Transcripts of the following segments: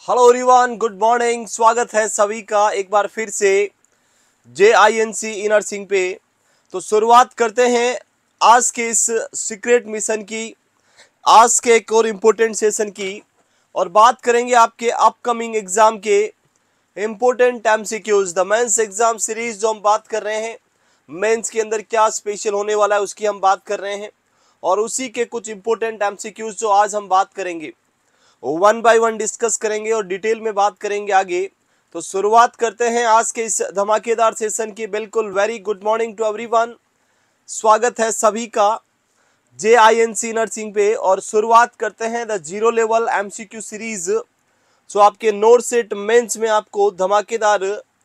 Hello everyone, good morning. स्वागत है सभी का एक बार फिर से JINC ई नर्सिंग पे। तो शुरुआत करते हैं आज के इस सीक्रेट मिशन की, आज के एक और इम्पोर्टेंट सेशन की, और बात करेंगे आपके अपकमिंग एग्जाम के important MCQs। The mains exam series जो हम बात कर रहे हैं, मेंस के अंदर क्या स्पेशल होने वाला है उसकी हम बात कर रहे हैं, और उसी के कुछ इम्पोर्टेंट MCQs जो आज हम बात करेंगे वन बाय वन डिस्कस करेंगे और डिटेल में बात करेंगे आगे। तो शुरुआत करते हैं आज के इस धमाकेदार सेशन की। बिल्कुल very good morning to everyone, स्वागत है सभी का JINC नर्सिंग पे। और शुरुआत करते हैं the zero level MCQ series जो आपके नोट सेट मेंस में आपको धमाकेदार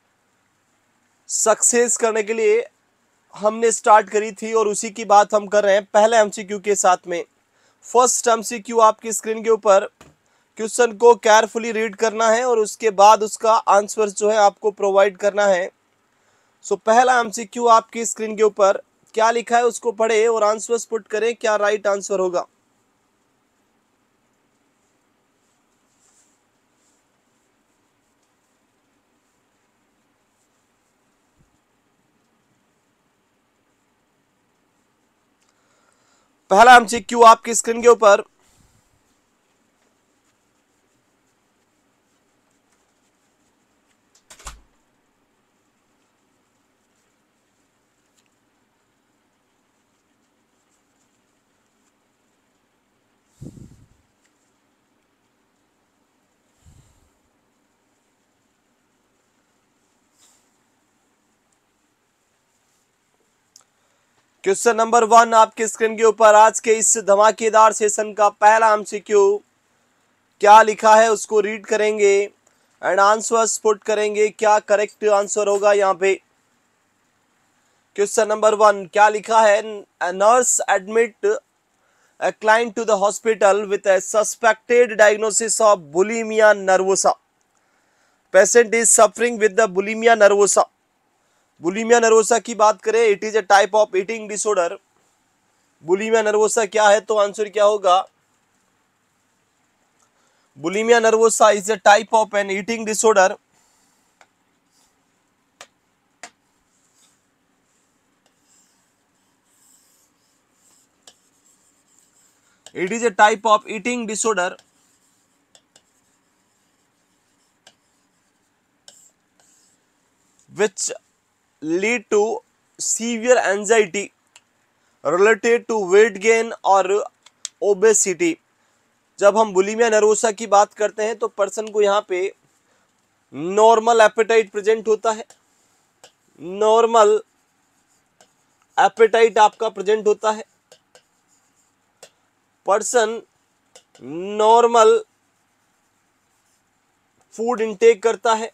सक्सेस करने के लिए हमने स्टार्ट करी थी, और उसी की बात हम कर रहे हैं पहले MCQ के साथ में। फर्स्ट MCQ आपकी स्क्रीन के ऊपर, क्वेश्चन को केयरफुली रीड करना है और उसके बाद उसका आंसर जो है आपको प्रोवाइड करना है। सो पहला MCQ आपकी स्क्रीन के ऊपर क्या लिखा है उसको पढ़े और आंसर्स पुट करें, क्या राइट आंसर होगा। पहला MCQ आपकी स्क्रीन के ऊपर, क्वेश्चन नंबर 1 आपके स्क्रीन के ऊपर, आज के इस धमाकेदार सेशन का पहला MCQ क्या लिखा है उसको रीड करेंगे एंड आंसर्स पुट करेंगे, क्या करेक्ट आंसर होगा यहाँ पे। क्वेश्चन नंबर 1 क्या लिखा है, nurse admit a client to the hospital with a suspected diagnosis of bulimia nervosa. Patient is suffering with the bulimia nervosa. bulimia nervosa की बात करें, it is a type of eating disorder. bulimia nervosa क्या है, तो answer क्या होगा। bulimia nervosa is a type of an eating disorder. It is a type of eating disorder which lead to severe anxiety related to weight gain और obesity। जब हम bulimia nervosa की बात करते हैं तो पर्सन को यहाँ पे नॉर्मल एपेटाइट प्रेजेंट होता है, नॉर्मल एपेटाइट आपका प्रेजेंट होता है, पर्सन नॉर्मल फूड इनटेक करता है,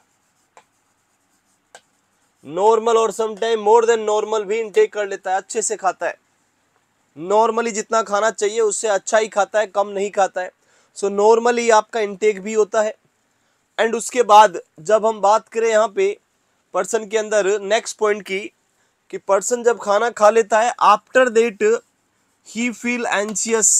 नॉर्मल और समटाइम मोर देन नॉर्मल भी इनटेक कर लेता है, अच्छे से खाता है, नॉर्मली जितना खाना चाहिए उससे अच्छा ही खाता है, कम नहीं खाता है। सो नॉर्मली आपका इनटेक भी होता है। एंड उसके बाद जब हम बात करें यहाँ पे पर्सन के अंदर नेक्स्ट पॉइंट की, कि पर्सन जब खाना खा लेता है after that he feel anxious.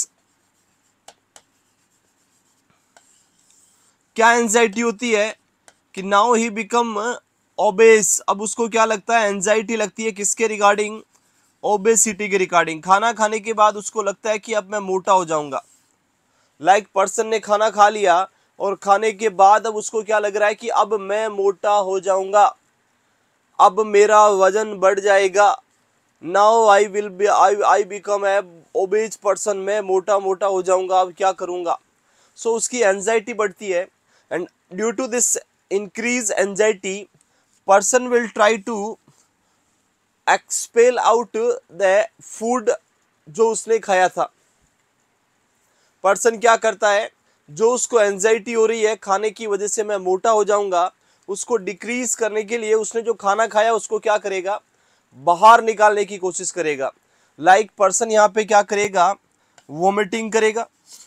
क्या एंजाइटी होती है कि नाउ ही बिकम ओबेस। अब उसको क्या लगता है, एंजाइटी लगती है किसके रिगार्डिंग, ओबेसिटी के रिगार्डिंग। खाना खाने के बाद उसको लगता है कि अब मैं मोटा हो जाऊंगा। लाइक पर्सन ने खाना खा लिया और खाने के बाद अब उसको क्या लग रहा है कि अब मैं मोटा हो जाऊंगा, अब मेरा वजन बढ़ जाएगा। Now I will be I become a obese person, मैं मोटा मोटा हो जाऊंगा, अब क्या करूंगा। सो उसकी एंजाइटी बढ़ती है and due to this increase anxiety person will try to expel out the food जो उसने खाया था। पर्सन क्या करता है, जो उसको एंजाइटी हो रही है खाने की वजह से मैं मोटा हो जाऊंगा, उसको डिक्रीज करने के लिए उसने जो खाना खाया उसको क्या करेगा, बाहर निकालने की कोशिश करेगा। लाइक पर्सन यहाँ पे क्या करेगा, वोमिटिंग करेगा,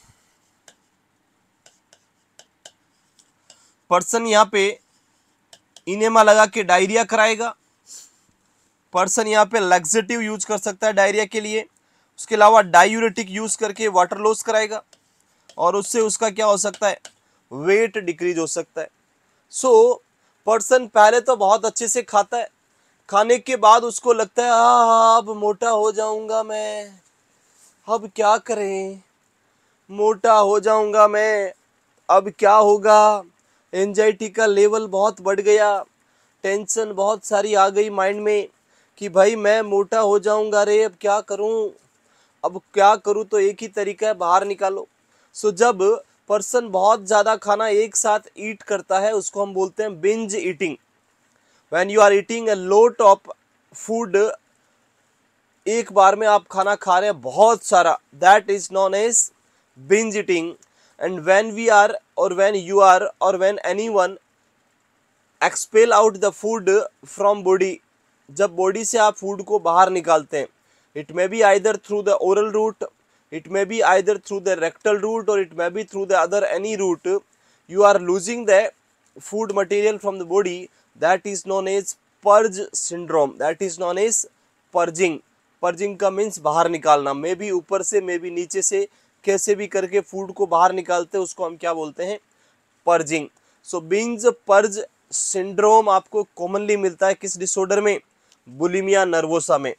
पर्सन यहाँ पे इनेमा लगा के डायरिया कराएगा, पर्सन यहाँ पे लैक्सेटिव यूज कर सकता है डायरिया के लिए, उसके अलावा डायूरेटिक यूज करके वाटर लॉस कराएगा, और उससे उसका क्या हो सकता है, वेट डिक्रीज हो सकता है। सो पर्सन पहले तो बहुत अच्छे से खाता है, खाने के बाद उसको लगता है अब मोटा हो जाऊंगा मैं, अब क्या करें, मोटा हो जाऊंगा मैं, अब क्या होगा। एंजाइटी का लेवल बहुत बढ़ गया, टेंशन बहुत सारी आ गई माइंड में कि भाई मैं मोटा हो जाऊंगा रे, अब क्या करूं, अब क्या करूं। तो एक ही तरीका है, बाहर निकालो। सो जब पर्सन बहुत ज़्यादा खाना एक साथ ईट करता है उसको हम बोलते हैं binge eating. When you are eating a lot of food, एक बार में आप खाना खा रहे हैं बहुत सारा, that is known as binge eating. And when we are और व्हेन यू आर और when anyone expel out the food from body, जब बॉडी से आप फूड को बाहर निकालते हैं, it may be either through the oral route, it may be either through the rectal route, और it may be through the other any route, you are losing the food material from the body, that is known as purge syndrome, that is known as purging। purging का means बाहर निकालना, मे भी ऊपर से मे भी नीचे से, कैसे भी करके फूड को बाहर निकालते हैं उसको हम क्या बोलते हैं, purging. So binge purge syndrome आपको कॉमनली मिलता है किस डिसऑर्डर में, बुलिमिया नर्वोसा में।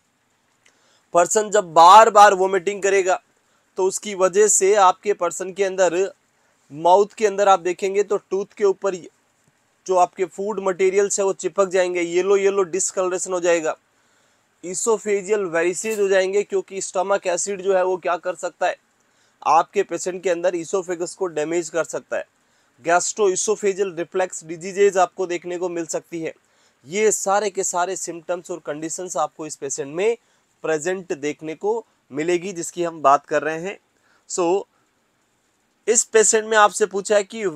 पर्सन जब बार बार वोमिटिंग करेगा तो उसकी वजह से आपके पर्सन के अंदर, माउथ के अंदर आप देखेंगे तो टूथ के ऊपर जो आपके फूड मटेरियल्स है वो चिपक जाएंगे, येलो येलो डिसकलरेशन हो जाएगा, इसोफेजियल वेरिसेज हो जाएंगे, क्योंकि स्टमक एसिड जो है वो क्या कर सकता है, आपके पेशेंट के अंदर इसोफेगस को डैमेज कर सकता है। गैस्ट्रो इसोफेजियल रिफ्लेक्स डिजीजेज आपको देखने को मिल सकती है। ये सारे के सारे सिम्टम्स और कंडीशंस आपको इस पेशेंट में प्रेजेंट देखने को मिलेगी जिसकी हम बात कर रहे हैं। सो इस पेशेंट में आपसे पूछा है कि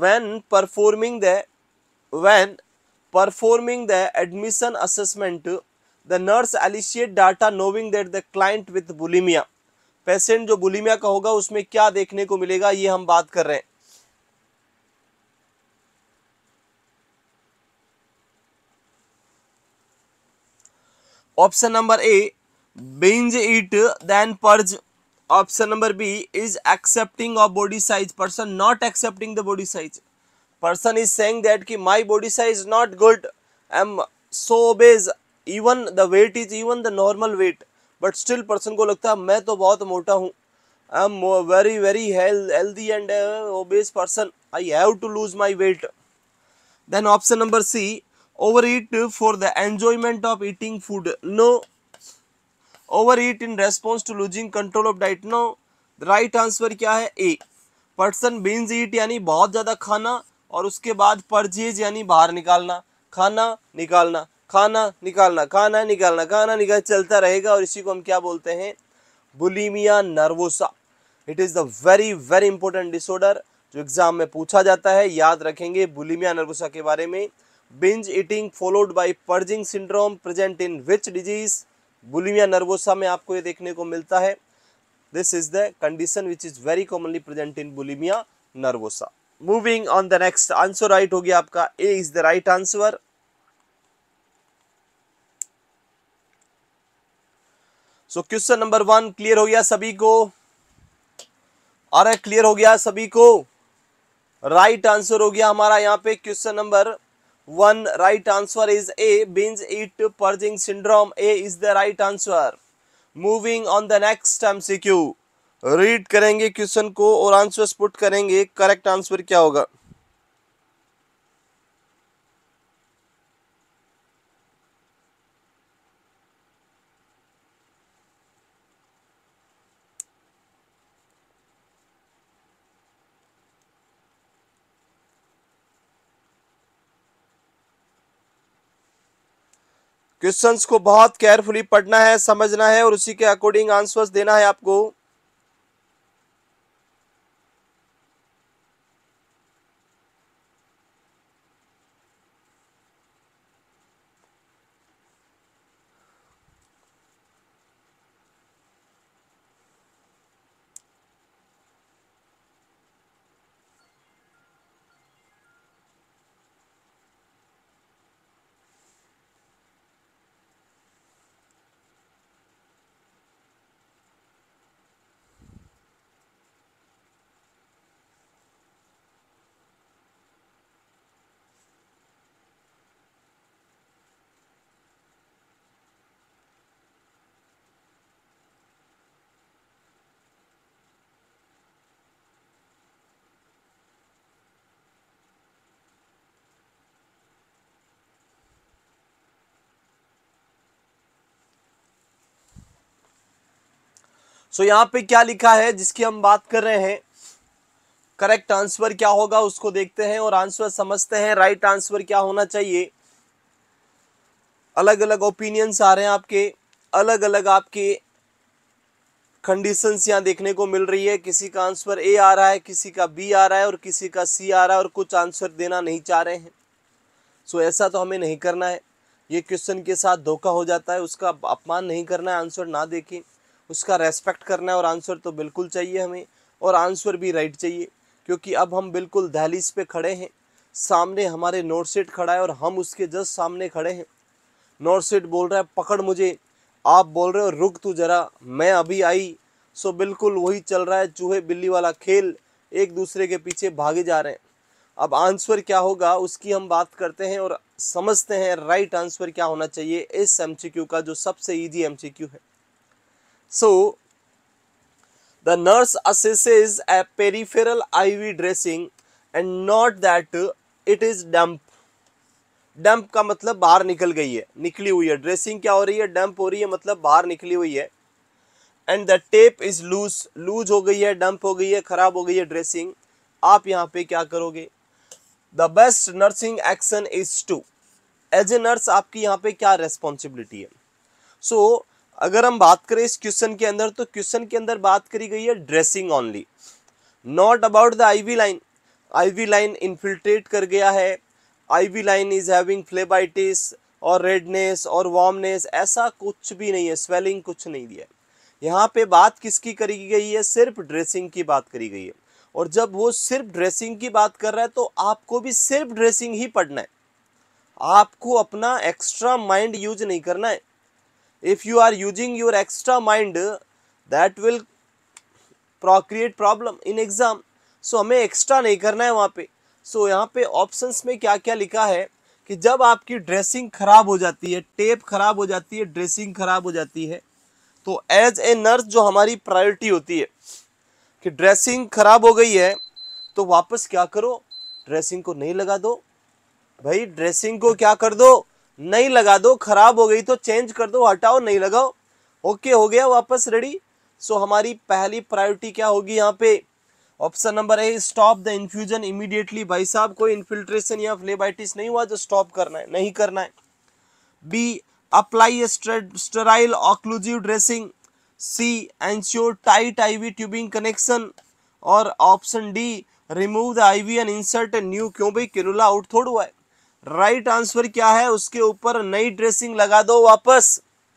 when performing the admission assessment, the nurse elicit data knowing that the client with bulimia, patient जो बुलिमिया का होगा उसमें क्या देखने को मिलेगा, ये हम बात कर रहे हैं। Option number A binge eat then purge, option number B is accepting of body size, person not accepting the body size, person is saying that कि my body size is not good, I am so obese, even the weight is even the normal weight, but still person को लगता है मैं तो बहुत मोटा हूँ, I am very very healthy and obese person, I have to lose my weight। Then option number C, overeat for the enjoyment of eating food, no, overeat in response to losing control of diet, no। Right answer क्या है, ए, person binge ईट यानी बहुत ज्यादा खाना और उसके बाद purchase यानी बाहर निकालना, खाना निकालना, खाना निकालना, खाना निकालना, खाना निकाल चलता रहेगा, और इसी को हम क्या बोलते हैं, bulimia nervosa. It is the very very important disorder जो एग्जाम में पूछा जाता है, याद रखेंगे बुलिमिया नर्वोसा के बारे में। Binge eating followed by purging syndrome present in which disease, bulimia nervosa में आपको ये देखने को मिलता है। This is the condition which is very commonly present in bulimia nervosa. Moving on the next, answer right हो गया आपका, A is the right answer. So question number 1 clear हो गया सभी को, अरे क्लियर हो गया सभी को, राइट आंसर हो गया हमारा यहाँ पे question number 1, right answer is A, binge eat purging syndrome, A is the right answer. Moving on the next MCQ, read करेंगे क्वेश्चन को और आंसर्स पुट करेंगे, करेक्ट आंसर क्या होगा। क्वेश्चंस को बहुत केयरफुली पढ़ना है, समझना है और उसी के अकॉर्डिंग आंसर्स देना है आपको। सो यहाँ पे क्या लिखा है जिसकी हम बात कर रहे हैं, करेक्ट आंसर क्या होगा उसको देखते हैं और आंसर समझते हैं। राइट आंसर क्या होना चाहिए, अलग अलग ओपिनियंस आ रहे हैं आपके, अलग अलग आपके कंडीशंस यहाँ देखने को मिल रही है। किसी का आंसर ए आ रहा है, किसी का बी आ रहा है और किसी का सी आ रहा है और कुछ आंसर देना नहीं चाह रहे हैं। सो ऐसा तो हमें नहीं करना है, ये क्वेश्चन के साथ धोखा हो जाता है। उसका अपमान नहीं करना है, आंसर ना देखें, उसका रेस्पेक्ट करना है और आंसर तो बिल्कुल चाहिए हमें, और आंसर भी राइट चाहिए। क्योंकि अब हम बिल्कुल दहलीज पे खड़े हैं, सामने हमारे नोट सेट खड़ा है और हम उसके जस्ट सामने खड़े हैं। नोट सेट बोल रहा है पकड़ मुझे, आप बोल रहे हो रुक तू जरा, मैं अभी आई। सो बिल्कुल वही चल रहा है, चूहे बिल्ली वाला खेल, एक दूसरे के पीछे भागे जा रहे हैं। अब आंसर क्या होगा उसकी हम बात करते हैं और समझते हैं राइट आंसर क्या होना चाहिए इस एमसीक्यू का, जो सबसे इजी एमसीक्यू है। So the nurse assesses a peripheral IV dressing and not that it is damp। Damp का मतलब बाहर निकल गई है, निकली हुई है। ड्रेसिंग क्या हो रही है, डंप हो रही है, मतलब बाहर निकली हुई है। And the tape is loose, loose हो गई है, डंप हो गई है, खराब हो गई है ड्रेसिंग। आप यहाँ पे क्या करोगे, the best nursing action is to, as a nurse आपकी यहाँ पे क्या रेस्पॉन्सिबिलिटी है। सो अगर हम बात करें इस क्वेश्चन के अंदर, तो क्वेश्चन के अंदर बात करी गई है dressing only, not about the IV line. IV line infiltrate कर गया है, IV line is having phlebitis और रेडनेस और वार्मनेस, ऐसा कुछ भी नहीं है, स्वेलिंग कुछ नहीं दिया है। यहाँ पे बात किसकी करी गई है, सिर्फ ड्रेसिंग की बात करी गई है। और जब वो सिर्फ ड्रेसिंग की बात कर रहा है तो आपको भी सिर्फ ड्रेसिंग ही पढ़ना है, आपको अपना एक्स्ट्रा माइंड यूज नहीं करना है। If you are using your extra mind that will create problem in exam. So हमें एक्स्ट्रा नहीं करना है वहाँ पे। सो यहाँ पे ऑप्शंस में क्या क्या लिखा है कि जब आपकी ड्रेसिंग खराब हो जाती है, टेप खराब हो जाती है, ड्रेसिंग खराब हो जाती है, तो एज ए नर्स जो हमारी प्रायोरिटी होती है कि ड्रेसिंग खराब हो गई है तो वापस क्या करो, ड्रेसिंग को नहीं लगा दो भाई, ड्रेसिंग को क्या कर दो, नहीं लगा दो। खराब हो गई तो चेंज कर दो, हटाओ, नहीं लगाओ, ओके हो गया, वापस रेडी। सो हमारी पहली प्रायोरिटी क्या होगी यहाँ पे, option number A, stop the infusion immediately. भाई साहब कोई इन्फिल्ट्रेशन या फ्लेबाइटिस नहीं हुआ जो स्टॉप करना है, नहीं करना है। B, apply sterile occlusive dressing. C, ensure tight IV tubing connection. और option D, remove the IV and insert a new. क्यों भाई, कैनुला आउट थोड़ा हुआ है। राइट आंसर क्या है, उसके ऊपर नई ड्रेसिंग लगा दो वापस।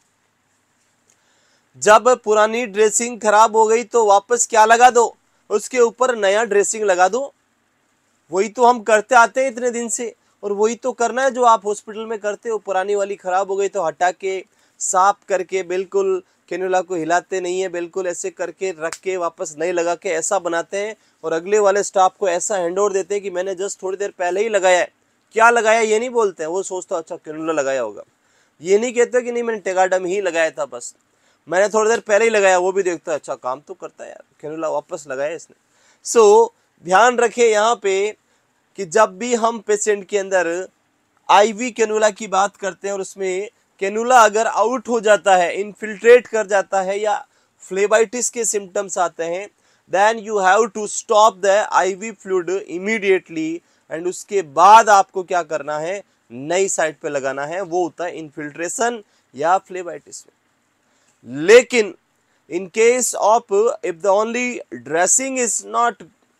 जब पुरानी ड्रेसिंग खराब हो गई तो वापस क्या लगा दो, उसके ऊपर नया ड्रेसिंग लगा दो। वही तो हम करते आते हैं इतने दिन से, और वही तो करना है जो आप हॉस्पिटल में करते हो। पुरानी वाली खराब हो गई तो हटा के, साफ करके, बिल्कुल कैनुला को हिलाते नहीं है, बिल्कुल ऐसे करके रख के वापस नए लगा के ऐसा बनाते हैं। और अगले वाले स्टाफ को ऐसा हैंडओवर देते हैं कि मैंने जस्ट थोड़ी देर पहले ही लगाया है। क्या लगाया ये नहीं बोलते हैं, वो सोचता अच्छा कैनुला लगाया होगा। ये नहीं कहते कि नहीं मैंने टेगाडम ही लगाया था, बस मैंने थोड़ी देर पहले ही लगाया। वो भी देखता है अच्छा काम तो करता है यार, कैनुला वापस लगाया इसने। सो ध्यान रखें यहाँ पे कि जब भी हम पेशेंट के अंदर आईवी कैनुला की बात करते हैं और उसमें कैनुला अगर आउट हो जाता है, इन्फिल्ट्रेट कर जाता है या फ्लेबाइटिस के सिम्टम्स आते हैं, then you have to stop the IV fluid immediately. And उसके बाद आपको क्या करना है, नई साइड पे लगाना है, वो होता है इन्फिल्ट्रेशन या फ्लेबाइटिस में। लेकिन in case of if the only dressing is not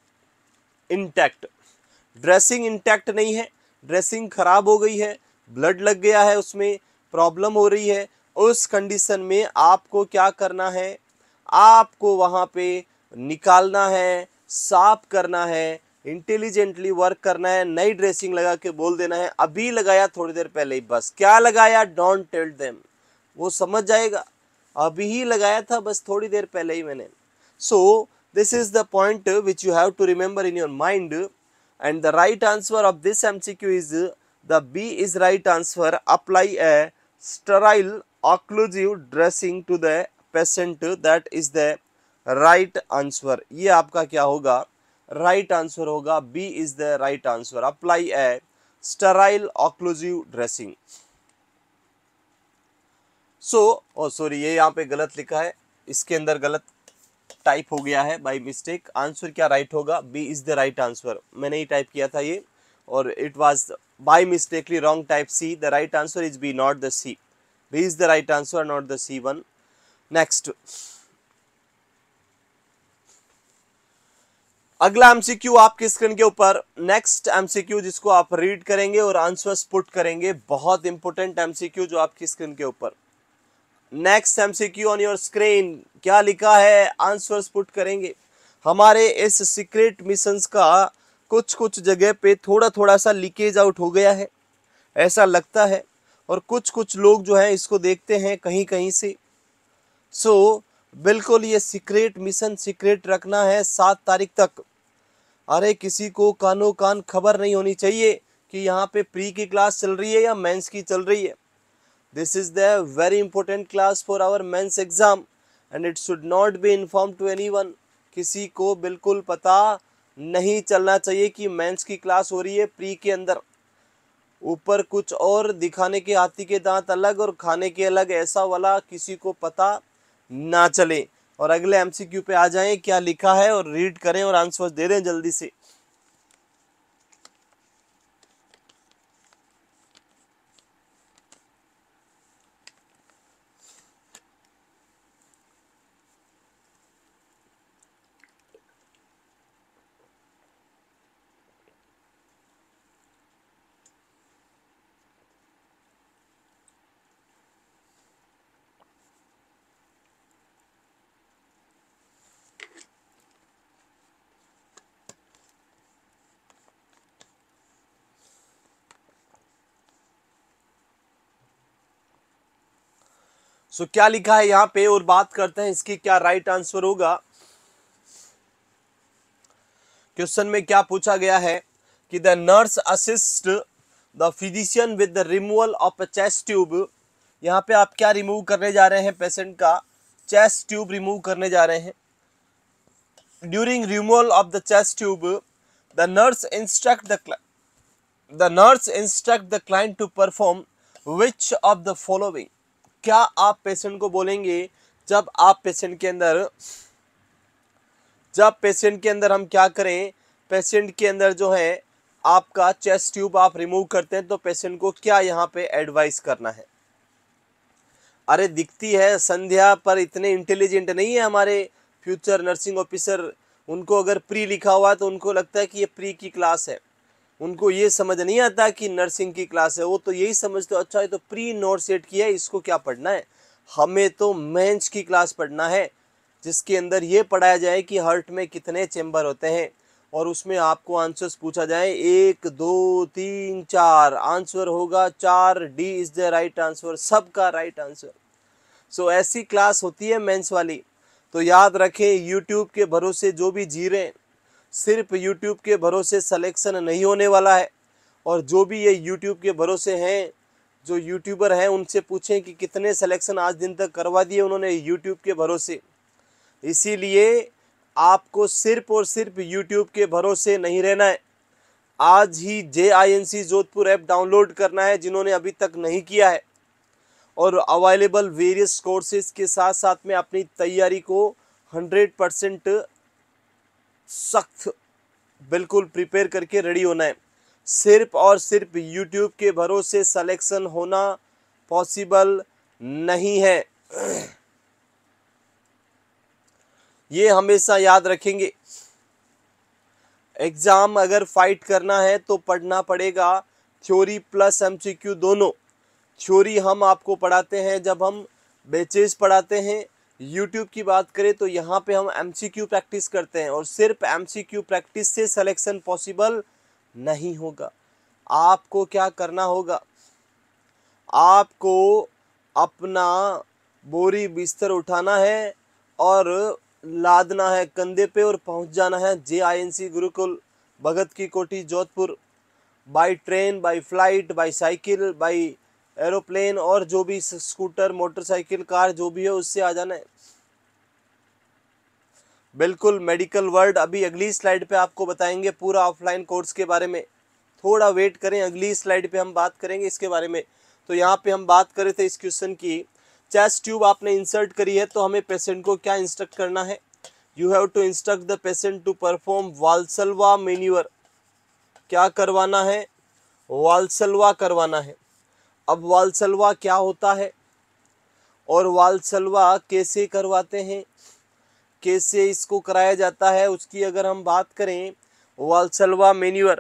intact, dressing intact नहीं है, ड्रेसिंग खराब हो गई है, ब्लड लग गया है, उसमें प्रॉब्लम हो रही है, उस कंडीशन में आपको क्या करना है, आपको वहाँ पे निकालना है, साफ करना है, इंटेलिजेंटली वर्क करना है, नई ड्रेसिंग लगा के बोल देना है अभी लगाया थोड़ी देर पहले ही, बस क्या लगाया, डोंट टेल देम, वो समझ जाएगा अभी ही लगाया था, बस थोड़ी देर पहले ही मैंने। सो this is the point which you have to remember in your mind, and the right answer of this MCQ is the B is right answer. Apply a sterile occlusive dressing to the patient, that is the right answer. ये आपका क्या होगा, right answer होगा, B is the right answer. Apply a sterile occlusive dressing. So oh sorry, ये यहाँ पे गलत लिखा है, इसके अंदर गलत टाइप हो गया है बाय मिस्टेक। आंसर क्या राइट होगा? B is the right answer. मैंने ही टाइप किया था ये और it was by mistakenly wrong type C. The right answer is B, not the C. B is the right answer, not the C one. Next, अगला MCQ आपके screen के ऊपर। नेक्स्ट एमसीक्यू जिसको आप रीड करेंगे और आंसर्स पुट करेंगे, बहुत इंपॉर्टेंट एमसीक्यू जो आपकी स्क्रीन के ऊपर। Next MCQ on your screen, क्या लिखा है? आंसर्स पुट करेंगे। हमारे इस सीक्रेट मिशंस का कुछ कुछ जगह पे थोड़ा थोड़ा सा लीकेज आउट हो गया है, ऐसा लगता है, और कुछ कुछ लोग जो है इसको देखते हैं कहीं कहीं से। सो बिल्कुल ये सीक्रेट मिशन सीक्रेट रखना है 7 तारीख तक। अरे किसी को कानो कान खबर नहीं होनी चाहिए कि यहाँ पे प्री की क्लास चल रही है या मेंस की चल रही है। This is the very important class for our mains exam and it should not be inform to anyone. किसी को बिल्कुल पता नहीं चलना चाहिए कि मेंस की क्लास हो रही है प्री के अंदर। ऊपर कुछ और दिखाने के हाथी के दांत अलग और खाने के अलग, ऐसा वाला किसी को पता ना चले। और अगले एमसीक्यू पे आ जाएं, क्या लिखा है और रीड करें और आंसर दे दें जल्दी से। सो क्या लिखा है यहाँ पे और बात करते हैं इसकी क्या राइट आंसर होगा। क्वेश्चन में क्या पूछा गया है कि the nurse assist the physician with the removal of a chest tube. यहाँ पे आप क्या रिमूव करने जा रहे हैं? पेशेंट का चेस्ट ट्यूब रिमूव करने जा रहे हैं। During removal of the chest tube the nurse instruct the client to perform which of the following. क्या आप पेशेंट को बोलेंगे जब पेशेंट के अंदर हम क्या करें? पेशेंट के अंदर जो है आपका चेस्ट ट्यूब आप रिमूव करते हैं तो पेशेंट को क्या यहाँ पे एडवाइस करना है? अरे दिखती है संध्या, पर इतने इंटेलिजेंट नहीं है हमारे फ्यूचर नर्सिंग ऑफिसर। उनको अगर प्री लिखा हुआ है तो उनको लगता है कि ये प्री की क्लास है। उनको ये समझ नहीं आता कि नर्सिंग की क्लास है। वो तो यही समझते, अच्छा ये तो प्री नोट सेट किया है, इसको क्या पढ़ना है? हमें तो मेंस की क्लास पढ़ना है, जिसके अंदर ये पढ़ाया जाए कि हार्ट में कितने चेंबर होते हैं और उसमें आपको आंसर्स पूछा जाए 1 2 3 4। आंसर होगा 4। D is the right answer, सबका राइट आंसर। सो ऐसी क्लास होती है मेंस वाली। तो याद रखें, यूट्यूब के भरोसे जो भी जी रहे हैं, सिर्फ यूट्यूब के भरोसे सिलेक्शन नहीं होने वाला है। और जो भी ये यूट्यूब के भरोसे हैं, जो यूट्यूबर हैं, उनसे पूछें कि कितने सिलेक्शन आज दिन तक करवा दिए उन्होंने यूट्यूब के भरोसे। इसीलिए आपको सिर्फ और सिर्फ यूट्यूब के भरोसे नहीं रहना है। आज ही JINC जोधपुर ऐप डाउनलोड करना है जिन्होंने अभी तक नहीं किया है, और अवेलेबल वेरियस कोर्सेज के साथ साथ में अपनी तैयारी को 100% सख्त बिल्कुल प्रिपेयर करके रेडी होना है। सिर्फ और सिर्फ यूट्यूब के भरोसे सिलेक्शन होना पॉसिबल नहीं है, ये हमेशा याद रखेंगे। एग्जाम अगर फाइट करना है तो पढ़ना पड़ेगा थ्योरी प्लस MCQ दोनों। थ्योरी हम आपको पढ़ाते हैं जब हम बैचेस पढ़ाते हैं। यूट्यूब की बात करें तो यहाँ पे हम MCQ प्रैक्टिस करते हैं, और सिर्फ MCQ प्रैक्टिस से सिलेक्शन पॉसिबल नहीं होगा। आपको क्या करना होगा? आपको अपना बोरी बिस्तर उठाना है और लादना है कंधे पे और पहुंच जाना है JINC गुरुकुल भगत की Kothi Jodhpur. By train, by flight, by cycle, by aeroplane, और जो भी स्कूटर, मोटरसाइकिल, कार जो भी है उससे आ जाना है। बिल्कुल मेडिकल वर्ड अभी अगली स्लाइड पे आपको बताएंगे पूरा ऑफलाइन कोर्स के बारे में। थोड़ा वेट करें, अगली स्लाइड पे हम बात करेंगे इसके बारे में। तो यहाँ पे हम बात कर रहे थे इस क्वेश्चन की, चेस्ट ट्यूब आपने इंसर्ट करी है तो हमें पेशेंट को क्या इंस्ट्रक्ट करना है? You have to instruct the patient to perform Valsalva manoeuvre. क्या करवाना है? वाल्सलवा करवाना है। अब वाल्सलवा क्या होता है और वाल्सलवा कैसे करवाते हैं, कैसे इसको कराया जाता है, उसकी अगर हम बात करें, वाल्सलवा मैन्यूवर,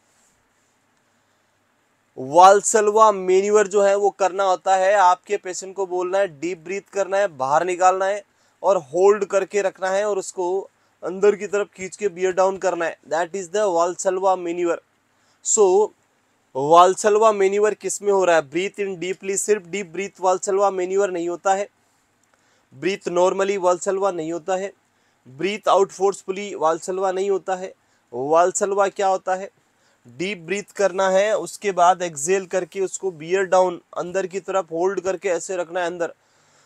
वाल्सलवा मैन्यूवर जो है वो करना होता है, आपके पेशेंट को बोलना है, डीप ब्रीथ करना है, बाहर निकालना है और होल्ड करके रखना है और उसको अंदर की तरफ खींच के बियर डाउन करना है। That is the Valsalva manoeuvre. So Valsalva manoeuvre किस में हो रहा है? ब्रीथ इन डीपली, सिर्फ डीप ब्रीथ वाल्सलवा मैन्यूवर नहीं होता है, ब्रीथ नॉर्मली वाल्सलवा नहीं होता है, ब्रीथ आउट फोर्सफुली वाल्सलवा नहीं होता है। वाल्सलवा क्या होता है? डीप ब्रीथ करना है, उसके बाद एक्सेल करके उसको बियर डाउन अंदर की तरफ होल्ड करके ऐसे रखना है अंदर,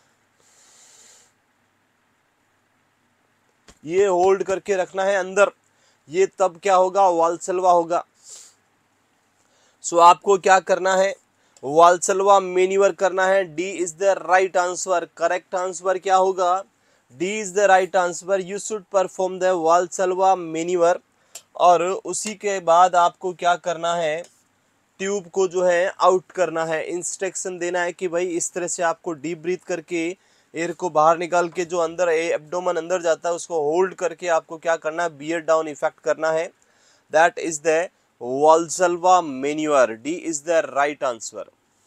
ये होल्ड करके रखना है अंदर, ये तब क्या होगा? वाल्सलवा होगा। सो आपको क्या करना है? वाल्सलवा मैन्यूवर करना है। D is the right answer. Correct answer क्या होगा? D is the right answer. You should perform the Valsalva manoeuvre. और उसी के बाद आपको क्या करना है? ट्यूब को जो है आउट करना है, इंस्ट्रक्शन देना है कि भाई इस तरह से आपको डीप ब्रीथ करके एयर को बाहर निकाल के जो अंदर एब्डोमेन अंदर जाता है उसको होल्ड करके आपको क्या करना है? बियर डाउन इफेक्ट करना है। That is the Valsalva manoeuvre. D is the right answer.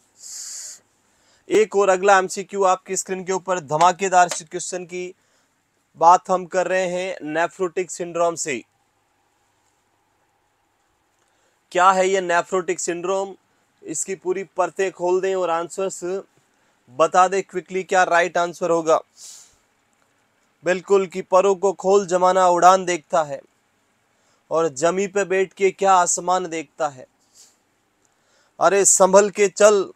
एक और अगला एमसीक्यू आपकी स्क्रीन के ऊपर, धमाकेदार क्वेश्चन की बात हम कर रहे हैं नेफ्रोटिक सिंड्रोम से। क्या है ये नेफ्रोटिक सिंड्रोम? इसकी पूरी परतें खोल दें और आंसर्स बता दें क्विकली, क्या राइट आंसर होगा। बिल्कुल कि परों को खोल, जमाना उड़ान देखता है और जमी पे बैठ के क्या आसमान देखता है। अरे संभल के चल,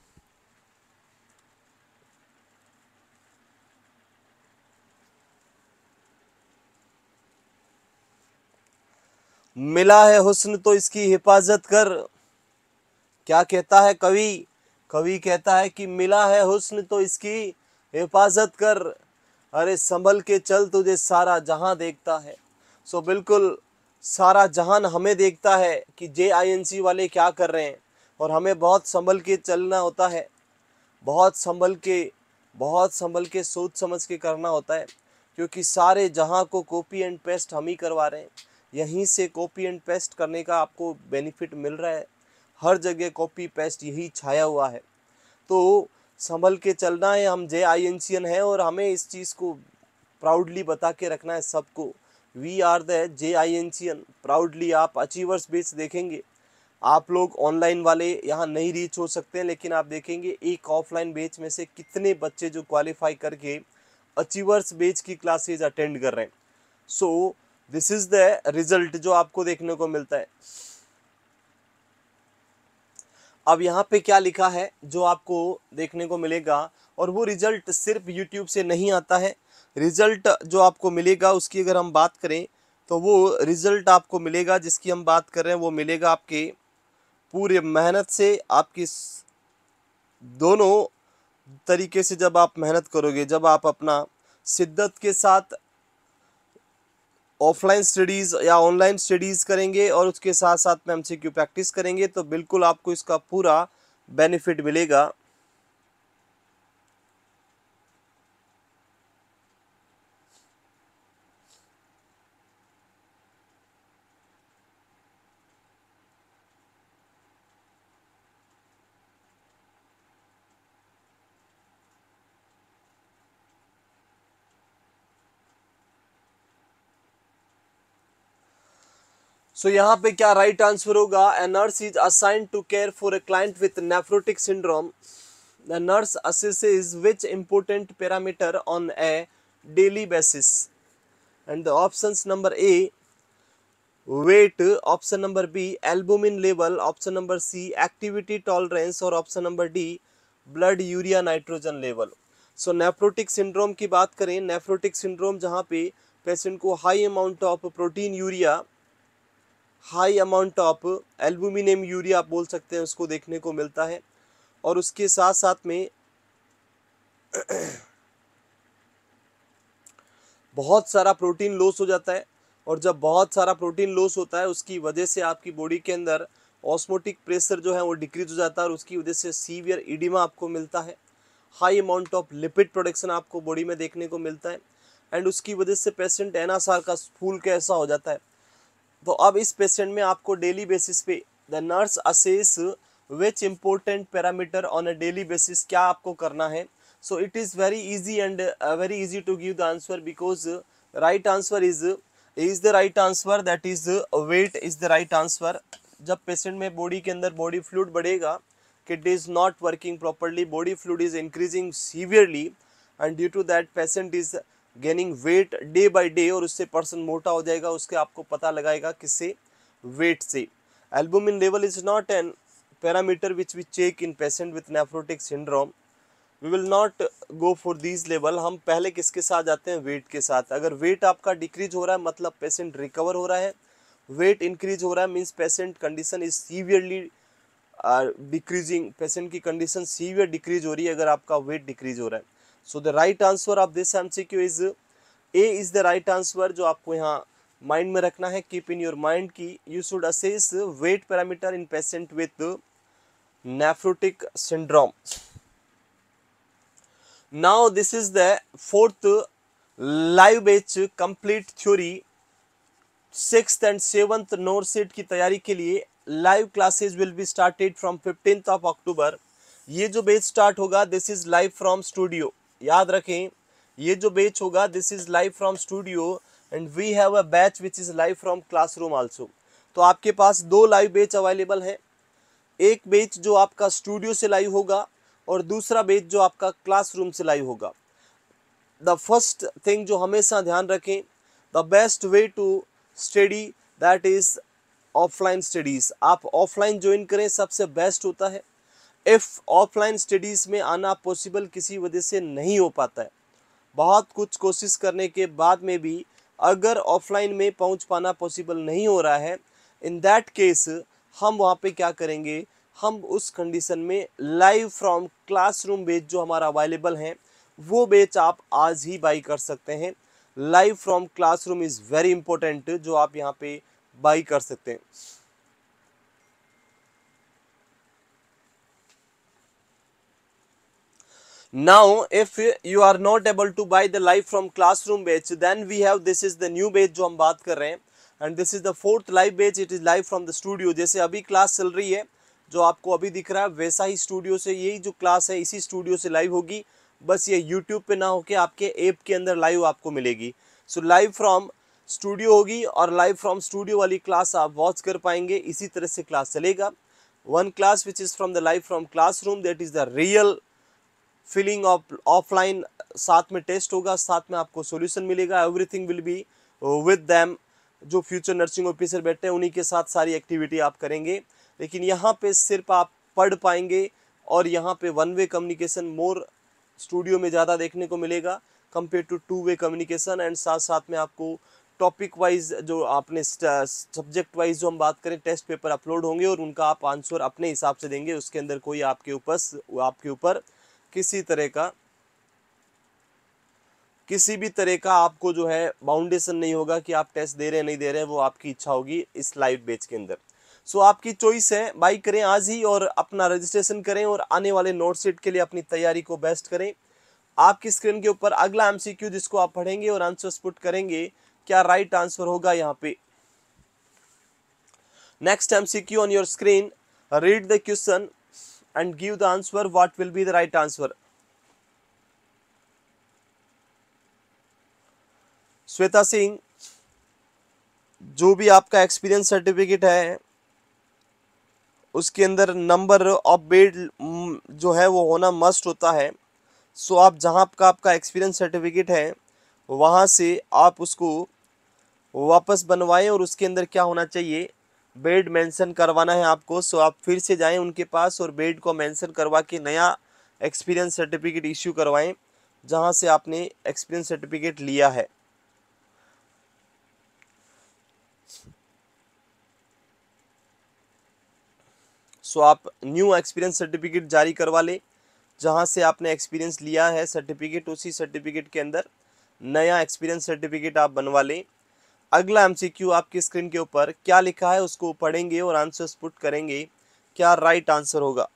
मिला है हुस्न तो इसकी हिफाजत कर। क्या कहता है कवि? कवि कहता है कि मिला है हुस्न तो इसकी हिफाजत कर, अरे संभल के चल तुझे सारा जहां देखता है। सो बिल्कुल सारा जहान हमें देखता है कि JINC वाले क्या कर रहे हैं और हमें बहुत संभल के चलना होता है, बहुत संभल के सोच समझ के करना होता है, क्योंकि सारे जहां को कॉपी एंड पेस्ट हम ही करवा रहे हैं। यहीं से कॉपी एंड पेस्ट करने का आपको बेनिफिट मिल रहा है, हर जगह कॉपी पेस्ट यही छाया हुआ है। तो संभल के चलना है, हम JINCian है और हमें इस चीज़ को प्राउडली बता के रखना है सबको। We are the JINCian proudly. आप अचीवर्स बेच देखेंगे, आप लोग ऑनलाइन वाले यहाँ नहीं रीच हो सकते हैं, लेकिन आप देखेंगे एक ऑफलाइन बैच में से कितने बच्चे जो क्वालिफाई करके अचीवर्स बैच की क्लासेज अटेंड कर रहे हैं। So this is the result जो आपको देखने को मिलता है। अब यहाँ पे क्या लिखा है जो आपको देखने को मिलेगा, और वो रिजल्ट सिर्फ यूट्यूब से नहीं आता है। रिजल्ट जो आपको मिलेगा उसकी अगर हम बात करें तो वो रिजल्ट आपको मिलेगा, जिसकी हम बात कर रहे हैं वो मिलेगा आपके पूरे मेहनत से। आपकी दोनों तरीके से जब आप मेहनत करोगे, जब आप अपना शिद्दत के साथ ऑफलाइन स्टडीज़ या ऑनलाइन स्टडीज़ करेंगे और उसके साथ साथ में MCQ प्रैक्टिस करेंगे, तो बिल्कुल आपको इसका पूरा बेनिफिट मिलेगा। सो यहाँ पे क्या राइट आंसर होगा? A nurse is assigned to care for a client with nephrotic syndrome. The nurse assesses which important parameter on a daily basis, and the options number A weight, option number B albumin level, option number C activity tolerance, और option number D blood urea nitrogen level। So nephrotic syndrome की बात करें, nephrotic syndrome जहाँ पे patient को high amount of proteinuria, high amount of albuminuria आप बोल सकते हैं, उसको देखने को मिलता है। और उसके साथ साथ में बहुत सारा प्रोटीन लॉस हो जाता है, और जब बहुत सारा प्रोटीन लॉस होता है उसकी वजह से आपकी बॉडी के अंदर ऑस्मोटिक प्रेशर जो है वो डिक्रीज हो जाता है, और उसकी वजह से सीवियर इडिमा आपको मिलता है, high amount of lipid production आपको बॉडी में देखने को मिलता है, एंड उसकी वजह से पेशेंट एनासार का फूल के ऐसा हो जाता है। तो अब इस पेशेंट में आपको डेली बेसिस पे the nurse assess which important parameter on a daily basis क्या आपको करना है। So it is very easy and very easy to give the answer, because right answer is the right answer, that is weight is the right answer. जब patient में body के अंदर body fluid बढ़ेगा, kidney is not working properly, body fluid is increasing severely, and due to that patient is gaining weight day by day, और उससे person मोटा हो जाएगा। उसके आपको पता लगाएगा किससे, वेट से। Albumin level is not an parameter which we check in patient with nephrotic syndrome. We will not go for these level. हम पहले किसके साथ जाते हैं, वेट के साथ। अगर वेट आपका डिक्रीज हो रहा है मतलब पेशेंट रिकवर हो रहा है, वेट इंक्रीज हो रहा है means patient condition is severely decreasing, patient की कंडीशन सीवियर डिक्रीज हो रही है अगर आपका वेट डिक्रीज हो रहा है। So the right answer of this MCQ is A is the right answer, जो आपको यहाँ माइंड में रखना है, कीप इन योर माइंड की you should assess weight parameter in patient with nephrotic syndrome. Now this is the fourth live batch complete theory. 6th and 7th NORCET की तैयारी के लिए live classes will be started from 15th of October. ये जो batch start होगा this is live from studio, याद रखें ये जो बैच होगा this is live from studio, and we have a batch which is live from classroom also. तो आपके पास दो लाइव बैच अवेलेबल है, एक बैच जो आपका स्टूडियो से लाइव होगा और दूसरा बैच जो आपका क्लासरूम से लाइव होगा। द फर्स्ट थिंग जो हमेशा ध्यान रखें, the best way to study that is offline studies. आप ऑफलाइन ज्वाइन करें, सबसे बेस्ट होता है। इफ़ ऑफलाइन स्टडीज़ में आना पॉसिबल किसी वजह से नहीं हो पाता है, बहुत कुछ कोशिश करने के बाद में भी अगर ऑफलाइन में पहुंच पाना पॉसिबल नहीं हो रहा है, इन दैट केस हम वहाँ पे क्या करेंगे, हम उस कंडीशन में लाइव फ्रॉम क्लासरूम बैच जो हमारा अवेलेबल है वो बैच आप आज ही बाई कर सकते हैं। Live from classroom is very important, जो आप यहाँ पे बाई कर सकते हैं। Now if you are not able to buy the live from classroom batch, then we have this is the new batch जो हम बात कर रहे हैं, and this is the fourth live batch, it is live from the studio। जैसे अभी class चल रही है जो आपको अभी दिख रहा है वैसा ही स्टूडियो से यही जो क्लास है इसी स्टूडियो से लाइव होगी, बस ये यूट्यूब पे ना होके आपके ऐप के अंदर लाइव आपको मिलेगी। सो लाइव फ्रॉम स्टूडियो होगी और लाइव फ्रॉम स्टूडियो वाली क्लास आप वॉच कर पाएंगे, इसी तरह से क्लास चलेगा। One class which is from the live from classroom, that is the real feeling of offline, साथ में टेस्ट होगा, साथ में आपको सॉल्यूशन मिलेगा, everything will be with them. जो फ्यूचर नर्सिंग ऑफिसर बैठे हैं उन्हीं के साथ सारी एक्टिविटी आप करेंगे, लेकिन यहाँ पे सिर्फ आप पढ़ पाएंगे और यहाँ पे one way communication more studio में ज़्यादा देखने को मिलेगा compare to two way communication. And साथ साथ में आपको टॉपिक वाइज जो आपने सब्जेक्ट वाइज जो हम बात करें टेस्ट पेपर अपलोड होंगे और उनका आप आंसर अपने हिसाब से देंगे, उसके अंदर कोई आपके ऊपर किसी भी तरह का आपको जो है बाउंडेशन नहीं होगा कि आप टेस्ट दे रहे हैं नहीं दे रहे हैं, वो आपकी इच्छा होगी इस लाइव बैच के अंदर। सो आपकी चॉइस है, बाई करें आज ही और अपना रजिस्ट्रेशन करें और आने वाले नोट सेट के लिए अपनी तैयारी को बेस्ट करें। आपकी स्क्रीन के ऊपर अगला एमसीक्यू जिसको आप पढ़ेंगे और आंसर्स पुट करेंगे, क्या राइट आंसर होगा यहाँ पे। Next MCQ on your screen, read the question and give the answer, what will be the right answer। Shweta Singh, जो भी आपका एक्सपीरियंस सर्टिफिकेट है उसके अंदर नंबर ऑफ बेड जो है वो होना मस्ट होता है। सो आप जहाँ का आपका एक्सपीरियंस सर्टिफिकेट है वहाँ से आप उसको वापस बनवाएं और उसके अंदर क्या होना चाहिए, बेड मेंशन करवाना है आपको। सो आप फिर से जाएं उनके पास और बेड को मेंशन करवा के नया एक्सपीरियंस सर्टिफिकेट इश्यू करवाएं जहां से आपने एक्सपीरियंस सर्टिफिकेट लिया है। सो आप न्यू एक्सपीरियंस सर्टिफिकेट जारी करवा लें जहां से आपने एक्सपीरियंस लिया है सर्टिफिकेट, उसी सर्टिफिकेट के अंदर नया एक्सपीरियंस सर्टिफिकेट आप बनवा लें। अगला एमसीक्यू आपकी स्क्रीन के ऊपर क्या लिखा है उसको पढ़ेंगे और आंसर्स पुट करेंगे, क्या राइट आंसर होगा।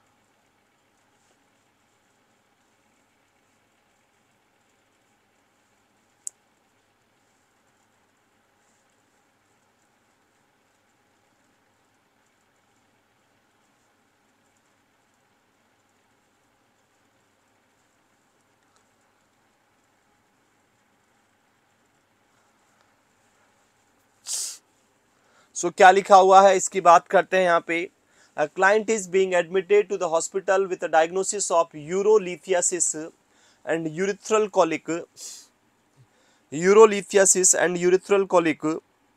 सो क्या लिखा हुआ है इसकी बात करते हैं यहाँ पे। A client is being admitted to the hospital with a diagnosis of urolithiasis and urethral colic, urolithiasis and urethral colic.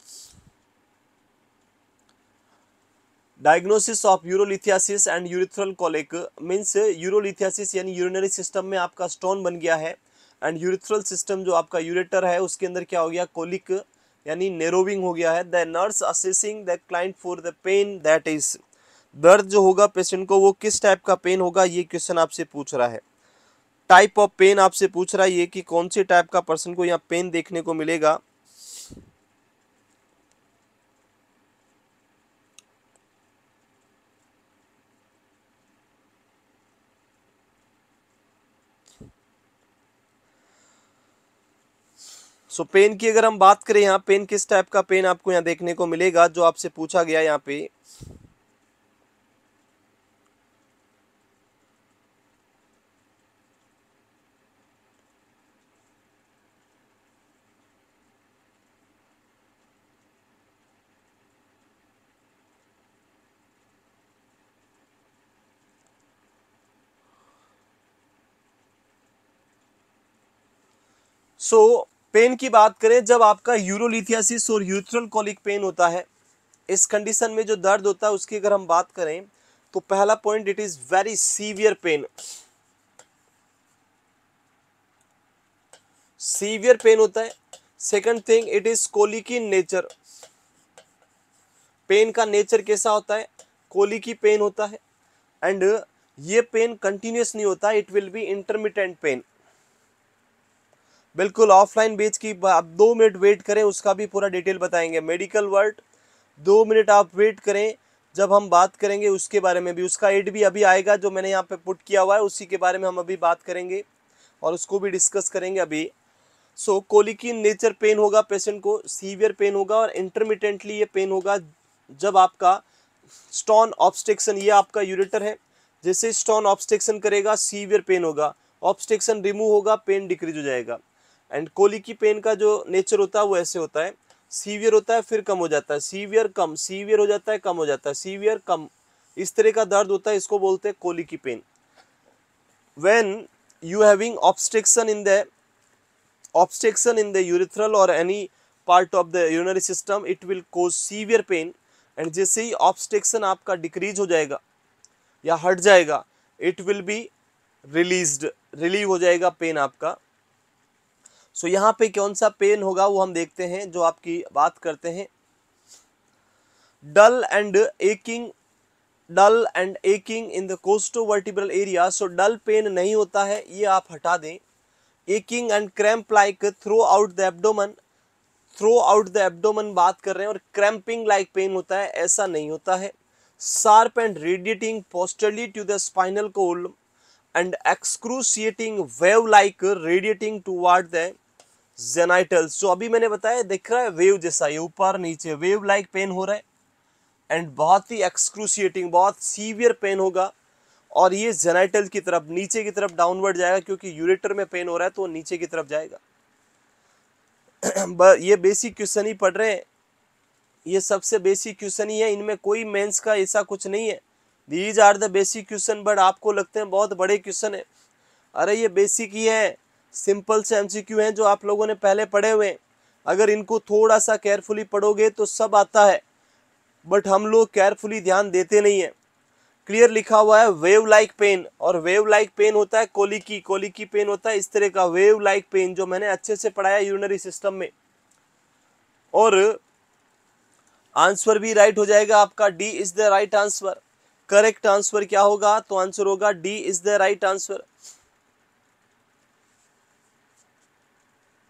Diagnosis of urolithiasis and urethral colic means urolithiasis यानी यूरिनरी सिस्टम में आपका स्टोन बन गया है, and urethral system जो आपका ureter है उसके अंदर क्या हो गया, कोलिक यानी नेरोविंग हो गया है। The nurse assessing the client for the pain that is, दर्द जो होगा पेशेंट को वो किस टाइप का पेन होगा, ये क्वेश्चन आपसे पूछ रहा है। टाइप ऑफ पेन आपसे पूछ रहा है ये कि कौन से टाइप का पर्सन को यहाँ पेन देखने को मिलेगा। सो पेन की अगर हम बात करें यहाँ पेन किस टाइप का पेन आपको यहाँ देखने को मिलेगा जो आपसे पूछा गया यहाँ पे। सो पेन की बात करें जब आपका यूरोलिथियासिस और यूरिथ्रल कॉलिक पेन होता है, इस कंडीशन में जो दर्द होता है उसकी अगर हम बात करें तो पहला point it is very severe pain, severe pain होता है। Second thing it is colic in nature, pain का नेचर कैसा होता है, कोलिकी पेन होता है। एंड ये पेन कंटिन्यूस नहीं होता, it will be intermittent pain. बिल्कुल ऑफलाइन बेच की आप 2 मिनट वेट करें उसका भी पूरा डिटेल बताएंगे। मेडिकल वर्ड 2 मिनट आप वेट करें, जब हम बात करेंगे उसके बारे में भी, उसका एड भी अभी आएगा जो मैंने यहाँ पे पुट किया हुआ है उसी के बारे में हम अभी बात करेंगे और उसको भी डिस्कस करेंगे अभी। So colic in nature pain होगा पेशेंट को, सीवियर पेन होगा और इंटरमिटेंटली ये पेन होगा जब आपका स्टोन ऑब्स्ट्रक्शन, ये आपका यूरेटर है, जैसे स्टोन ऑब्स्ट्रक्शन करेगा सीवियर पेन होगा, ऑब्स्ट्रक्शन रिमूव होगा पेन डिक्रीज हो जाएगा। एंड कोलिक की पेन का जो नेचर होता है वो ऐसे होता है, सीवियर होता है फिर कम हो जाता है, सीवियर कम, सीवियर हो जाता है कम हो जाता है, सीवियर कम, इस तरह का दर्द होता है, इसको बोलते हैं कोलिक की pain. When you having obstruction in the urethral or any part of the urinary system it will cause severe pain, and जैसे ही obstruction आपका डिक्रीज हो जाएगा या हट जाएगा it will be released, relieve हो जाएगा पेन आपका। सो यहाँ पे कौन सा पेन होगा वो हम देखते हैं जो आपकी बात करते हैं। Dull and aching, dull and aching in the costovertebral area, so dull pain नहीं होता है ये आप हटा दें। Aching and cramp like throughout the abdomen, throughout the abdomen बात कर रहे हैं, और क्रैम्पिंग लाइक पेन होता है ऐसा नहीं होता है। Sharp and radiating posteriorly to the spinal cord and excruciating wave like radiating toward the genitals, जो अभी मैंने बताया दिख रहा है वेव जैसा, ये ऊपर नीचे वेव लाइक पेन हो रहा है एंड बहुत ही एक्सक्रूशिएटिंग, बहुत सीवियर पेन होगा और ये जेनाइटल की तरफ नीचे की तरफ डाउनवर्ड जाएगा, क्योंकि यूरेटर में पेन हो रहा है तो वो नीचे की तरफ जाएगा। ये बेसिक क्वेश्चन ही पढ़ रहे हैं, ये सबसे बेसिक क्वेश्चन ही है, इनमें कोई मेंस का ऐसा कुछ नहीं है। These are the basic question, but आपको लगते हैं बहुत बड़े क्वेश्चन है, अरे ये बेसिक ही है, सिंपल से एमसीक्यू हैं जो आप लोगों ने पहले पढ़े हुए हैं। अगर इनको थोड़ा सा केयरफुली पढ़ोगे तो सब आता है, बट हम लोग केयरफुली ध्यान देते नहीं है। क्लियर लिखा हुआ है वेव लाइक पेन, और वेव लाइक पेन होता है कोलिकी, कोलिकी पेन होता है इस तरह का वेव लाइक पेन जो मैंने अच्छे से पढ़ाया यूरिनरी सिस्टम में। और आंसर भी राइट हो जाएगा आपका, D is the right answer. Correct answer क्या होगा, तो आंसर होगा D is the right answer.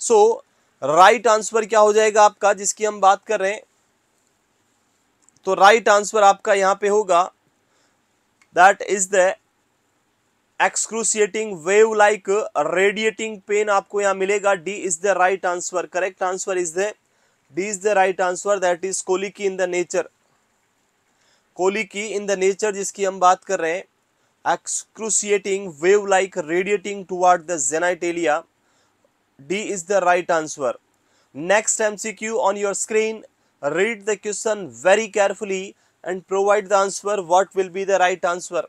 So right answer क्या हो जाएगा आपका, जिसकी हम बात कर रहे हैं, तो राइट आंसर आपका यहां पे होगा that is the excruciating wave like radiating pain आपको यहां मिलेगा। D is the right answer, correct answer is the D is the right answer, that is colicky in the nature, colicky in the nature जिसकी हम बात कर रहे हैं, excruciating wave like radiating toward the genitalia. D is the right answer. Next MCQ on your screen, read the question very carefully and provide the answer. What will be the right answer?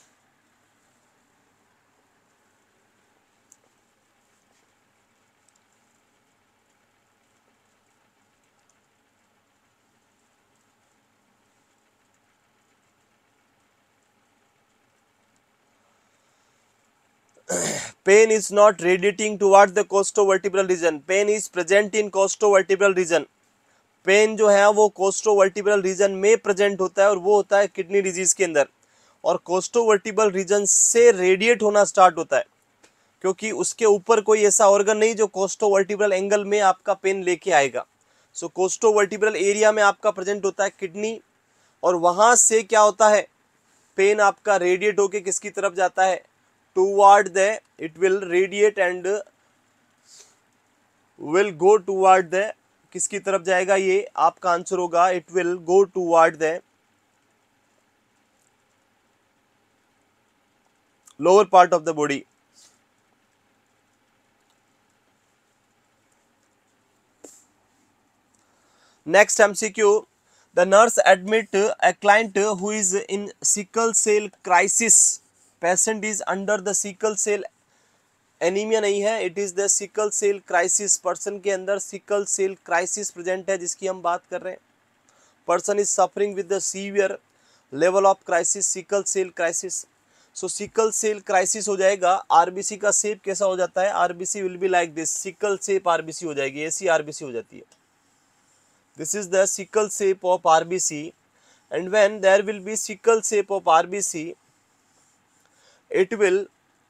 Pain is not radiating towards the costovertebral region. Pain is present in costovertebral region. Pain जो है वो कोस्टोवर्टिब्रल reason में present होता है और वो होता है किडनी डिजीज के अंदर, और कोस्टोवर्टिब्रल रीजन से रेडिएट होना स्टार्ट होता है क्योंकि उसके ऊपर कोई ऐसा ऑर्गन नहीं जो कोस्टोवर्टिब्रल एंगल में आपका पेन लेके आएगा। सो कोस्टोवर्टिब्रल एरिया में आपका प्रेजेंट होता है किडनी, और वहां से क्या होता है, पेन आपका रेडिएट होके किसकी तरफ जाता है, toward the, it will radiate and will go toward the, किसकी तरफ जाएगा, ये आपका आंसर होगा, it will go toward the lower part of the body. Next MCQ, the nurse admit a client who is in sickle cell crisis. Patient is under the sickle cell anaemia नहीं है, it is the sickle cell crisis. Person के अंदर sickle cell crisis present है जिसकी हम बात कर रहे हैं। Person is suffering with the severe level of crisis, sickle cell crisis. So sickle cell crisis हो जाएगा। आरबीसी का शेप कैसा हो जाता है, RBC will be like this, sickle shape RBC हो जाएगी, ऐसी आरबीसी हो जाती है। This is the sickle shape of RBC, and when there will be sickle shape of RBC, it will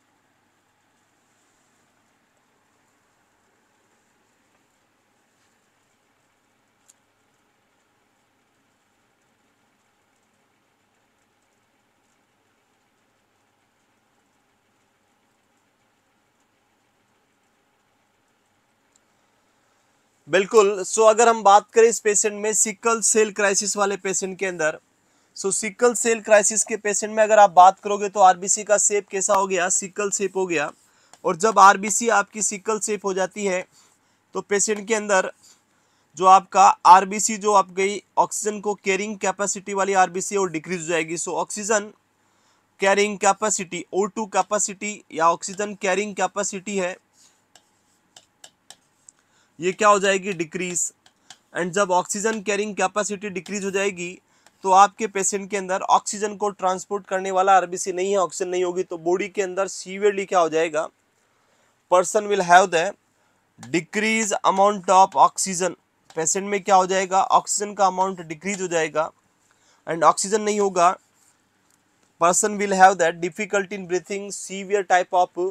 बिल्कुल। सो अगर हम बात करें इस पेशेंट में, सिकल सेल क्राइसिस वाले पेशेंट के अंदर, सो सिकल सेल क्राइसिस के पेशेंट में अगर आप बात करोगे तो आरबीसी का शेप कैसा हो गया, सिकल शेप हो गया। और जब आरबीसी आपकी सिकल शेप हो जाती है तो पेशेंट के अंदर जो आपका आरबीसी जो आप गई ऑक्सीजन को कैरिंग कैपेसिटी वाली आरबीसी और डिक्रीज हो जाएगी। So oxygen carrying capacity, O2 capacity या ऑक्सीजन कैरिंग कैपेसिटी है, ये क्या हो जाएगी, डिक्रीज। एंड जब ऑक्सीजन कैरिंग कैपेसिटी डिक्रीज हो जाएगी तो आपके पेशेंट के अंदर ऑक्सीजन को ट्रांसपोर्ट करने वाला आरबीसी नहीं है, ऑक्सीजन नहीं होगी, तो बॉडी के अंदर सीवियरली क्या हो जाएगा, person will have the decrease amount of oxygen. Patient में क्या हो जाएगा, ऑक्सीजन का अमाउंट डिक्रीज हो जाएगा, एंड ऑक्सीजन नहीं होगा, person will have that difficulty in breathing, severe type of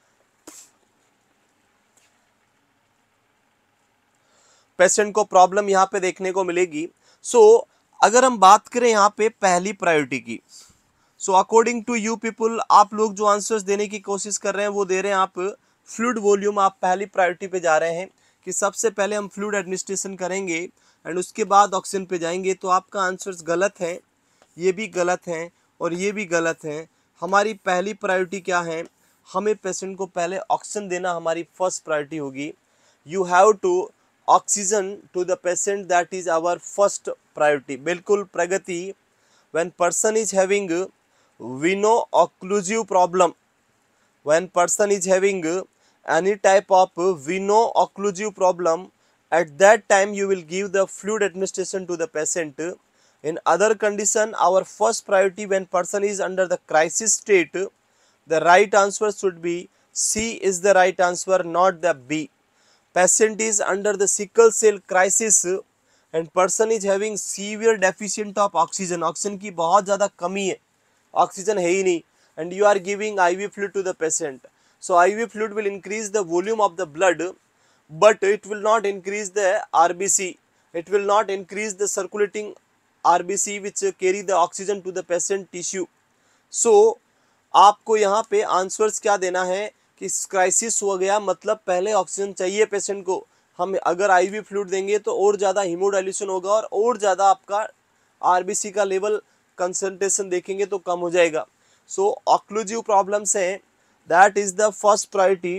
patient को प्रॉब्लम यहाँ पे देखने को मिलेगी। सो अगर हम बात करें यहाँ पे पहली प्रायोरिटी की, so according to you people, आप लोग जो आंसर्स देने की कोशिश कर रहे हैं वो दे रहे हैं आप फ्लूइड वॉल्यूम, आप पहली प्रायोरिटी पे जा रहे हैं कि सबसे पहले हम फ्लूइड एडमिनिस्ट्रेशन करेंगे एंड उसके बाद ऑक्सीजन पे जाएंगे। तो आपका आंसर्स गलत है, ये भी गलत हैं और ये भी गलत हैं। हमारी पहली प्रायोरिटी क्या है, हमें पेशेंट को पहले ऑक्सीजन देना हमारी फर्स्ट प्रायोरिटी होगी। You have to oxygen to the patient, that is our first priority. बिल्कुल Pragati, when person is having veno occlusive problem, when person is having any type of veno occlusive problem, at that time you will give the fluid administration to the patient. In other condition, our first priority when person is under the crisis state, the right answer should be C is the right answer, not the B. Patient is under the sickle cell crisis and person is having severe deficient of oxygen, oxygen की बहुत ज़्यादा कमी है, oxygen है ही नहीं, and you are giving IV fluid to the patient. So IV fluid will increase the volume of the blood, but it will not increase the RBC, it will not increase the circulating RBC which carry the oxygen to the patient tissue. So आपको यहाँ पे answers क्या देना है कि crisis हो गया मतलब पहले ऑक्सीजन चाहिए पेशेंट को, हम अगर आईवी फ्लूइड देंगे तो और ज़्यादा हीमोडाइल्यूशन होगा और ज़्यादा आपका आरबीसी का लेवल कंसंट्रेशन देखेंगे तो कम हो जाएगा. सो ऑक्लूसिव प्रॉब्लम्स हैं, that is the first priority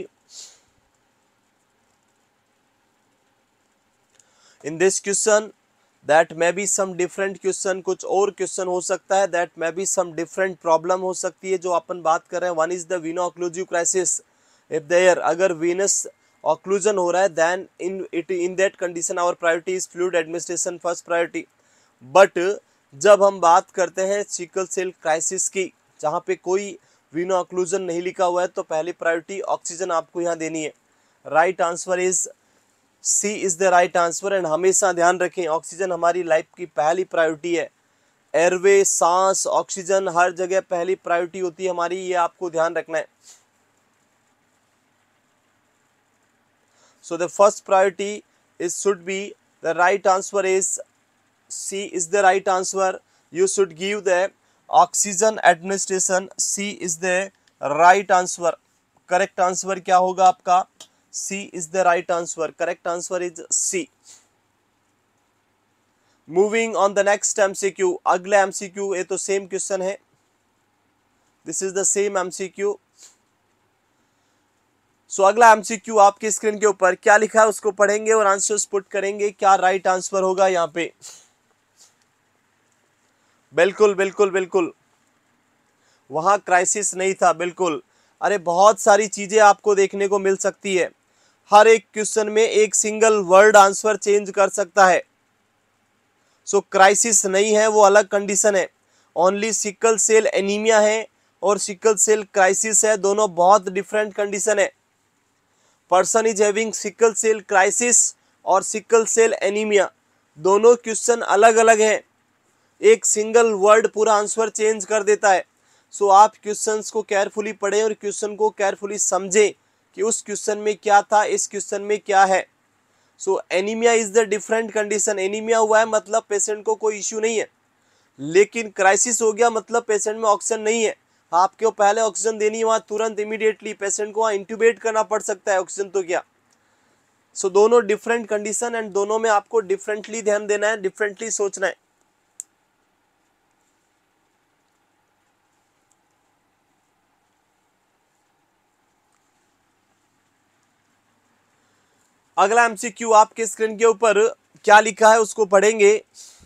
in this question. That may be some different question, कुछ और क्वेश्चन हो सकता है, that may be some different problem हो सकती है जो अपन बात कर रहे हैं. One is the veno occlusive crisis. If there अगर वीनस ऑक्लूजन हो रहा है then in that condition our priority is fluid administration first priority. But जब हम बात करते हैं सिकल सेल क्राइसिस की जहाँ पे कोई वीनो ऑक्लूजन नहीं लिखा हुआ है तो पहली प्रायोरिटी ऑक्सीजन आपको यहाँ देनी है. Right answer is C is the right answer. And हमेशा ध्यान रखें ऑक्सीजन हमारी लाइफ की पहली प्रायोरिटी है. एयरवे, सांस, ऑक्सीजन हर जगह पहली प्रायोरिटी होती है हमारी, ये आपको ध्यान रखना है. So the first priority is should be the right answer is C is the right answer. You should give the oxygen administration. C is the right answer. Correct answer क्या होगा आपका? C is the right answer. Correct answer is C. Moving on the next MCQ. अगला MCQ ये तो same question है. This is the same MCQ. सो अगला MCQ आपके screen के ऊपर क्या लिखा है उसको पढ़ेंगे और आंसर्स पुट करेंगे. क्या राइट आंसर होगा यहाँ पे? बिल्कुल बिल्कुल बिल्कुल वहां क्राइसिस नहीं था. बिल्कुल. अरे बहुत सारी चीजें आपको देखने को मिल सकती है. हर एक क्वेश्चन में एक सिंगल वर्ड आंसर चेंज कर सकता है. सो क्राइसिस नहीं है, वो अलग कंडीशन है. ओनली सिकल सेल एनीमिया है और सिकल सेल क्राइसिस है, दोनों बहुत डिफरेंट कंडीशन है. Person is having sickle cell crisis और सिकल सेल एनीमिया, दोनों क्वेश्चन अलग अलग हैं. एक सिंगल वर्ड पूरा आंसर चेंज कर देता है. सो आप क्वेश्चंस को केयरफुली पढ़ें और क्वेश्चन को केयरफुली समझें कि उस क्वेश्चन में क्या था, इस क्वेश्चन में क्या है. So anaemia is the different condition. Anaemia हुआ है मतलब पेशेंट को कोई इश्यू नहीं है, लेकिन क्राइसिस हो गया मतलब पेशेंट में ऑक्सीजन नहीं है. आपको पहले ऑक्सीजन देनी है, वहाँ तुरंत इमीडिएटली पेशेंट को वहाँ इंट्यूबेट करना पड़ सकता है. ऑक्सीजन तो क्या. सो दोनों डिफरेंट कंडीशन एंड दोनों में आपको डिफरेंटली ध्यान देना है, डिफरेंटली सोचना है. अगला एमसीक्यू आपके स्क्रीन के ऊपर क्या लिखा है उसको पढ़ेंगे.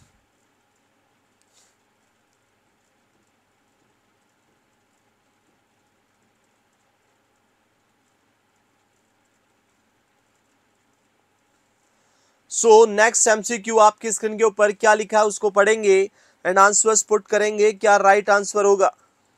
सो नेक्स्ट एमसीक्यू आपके स्क्रीन के ऊपर क्या लिखा है उसको पढ़ेंगे एंड आंसर्स पुट करेंगे. क्या राइट आंसर होगा?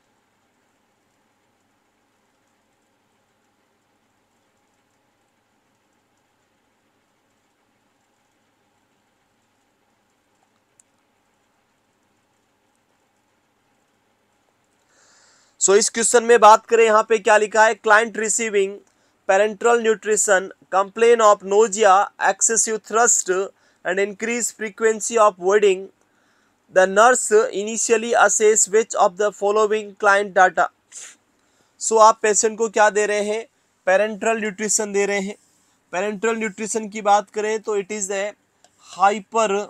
सो इस क्वेश्चन में बात करें यहाँ पे क्या लिखा है. Client receiving parenteral nutrition complain of nausea, excessive thirst and increase frequency of voiding. The nurse initially assess which of the following client data. So आप पेशेंट को क्या दे रहे हैं? पेरेंटल न्यूट्रिशन दे रहे हैं. पेरेंटल न्यूट्रिशन की बात करें तो it is the hyper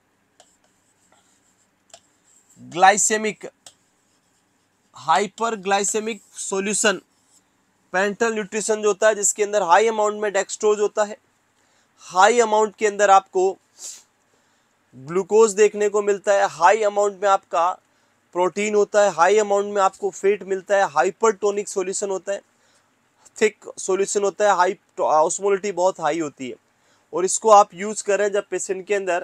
glycaemic solution. Parenteral nutrition जो होता है जिसके अंदर हाई अमाउंट में डेक्सट्रोज होता है, हाई अमाउंट के अंदर आपको ग्लूकोज देखने को मिलता है, हाई अमाउंट में आपका प्रोटीन होता है, हाई अमाउंट में आपको फैट मिलता है, हाइपरटोनिक सॉल्यूशन होता है, थिक सॉल्यूशन होता है, हाई ऑस्मोलिटी बहुत हाई होती है. और इसको आप यूज करें जब पेशेंट के अंदर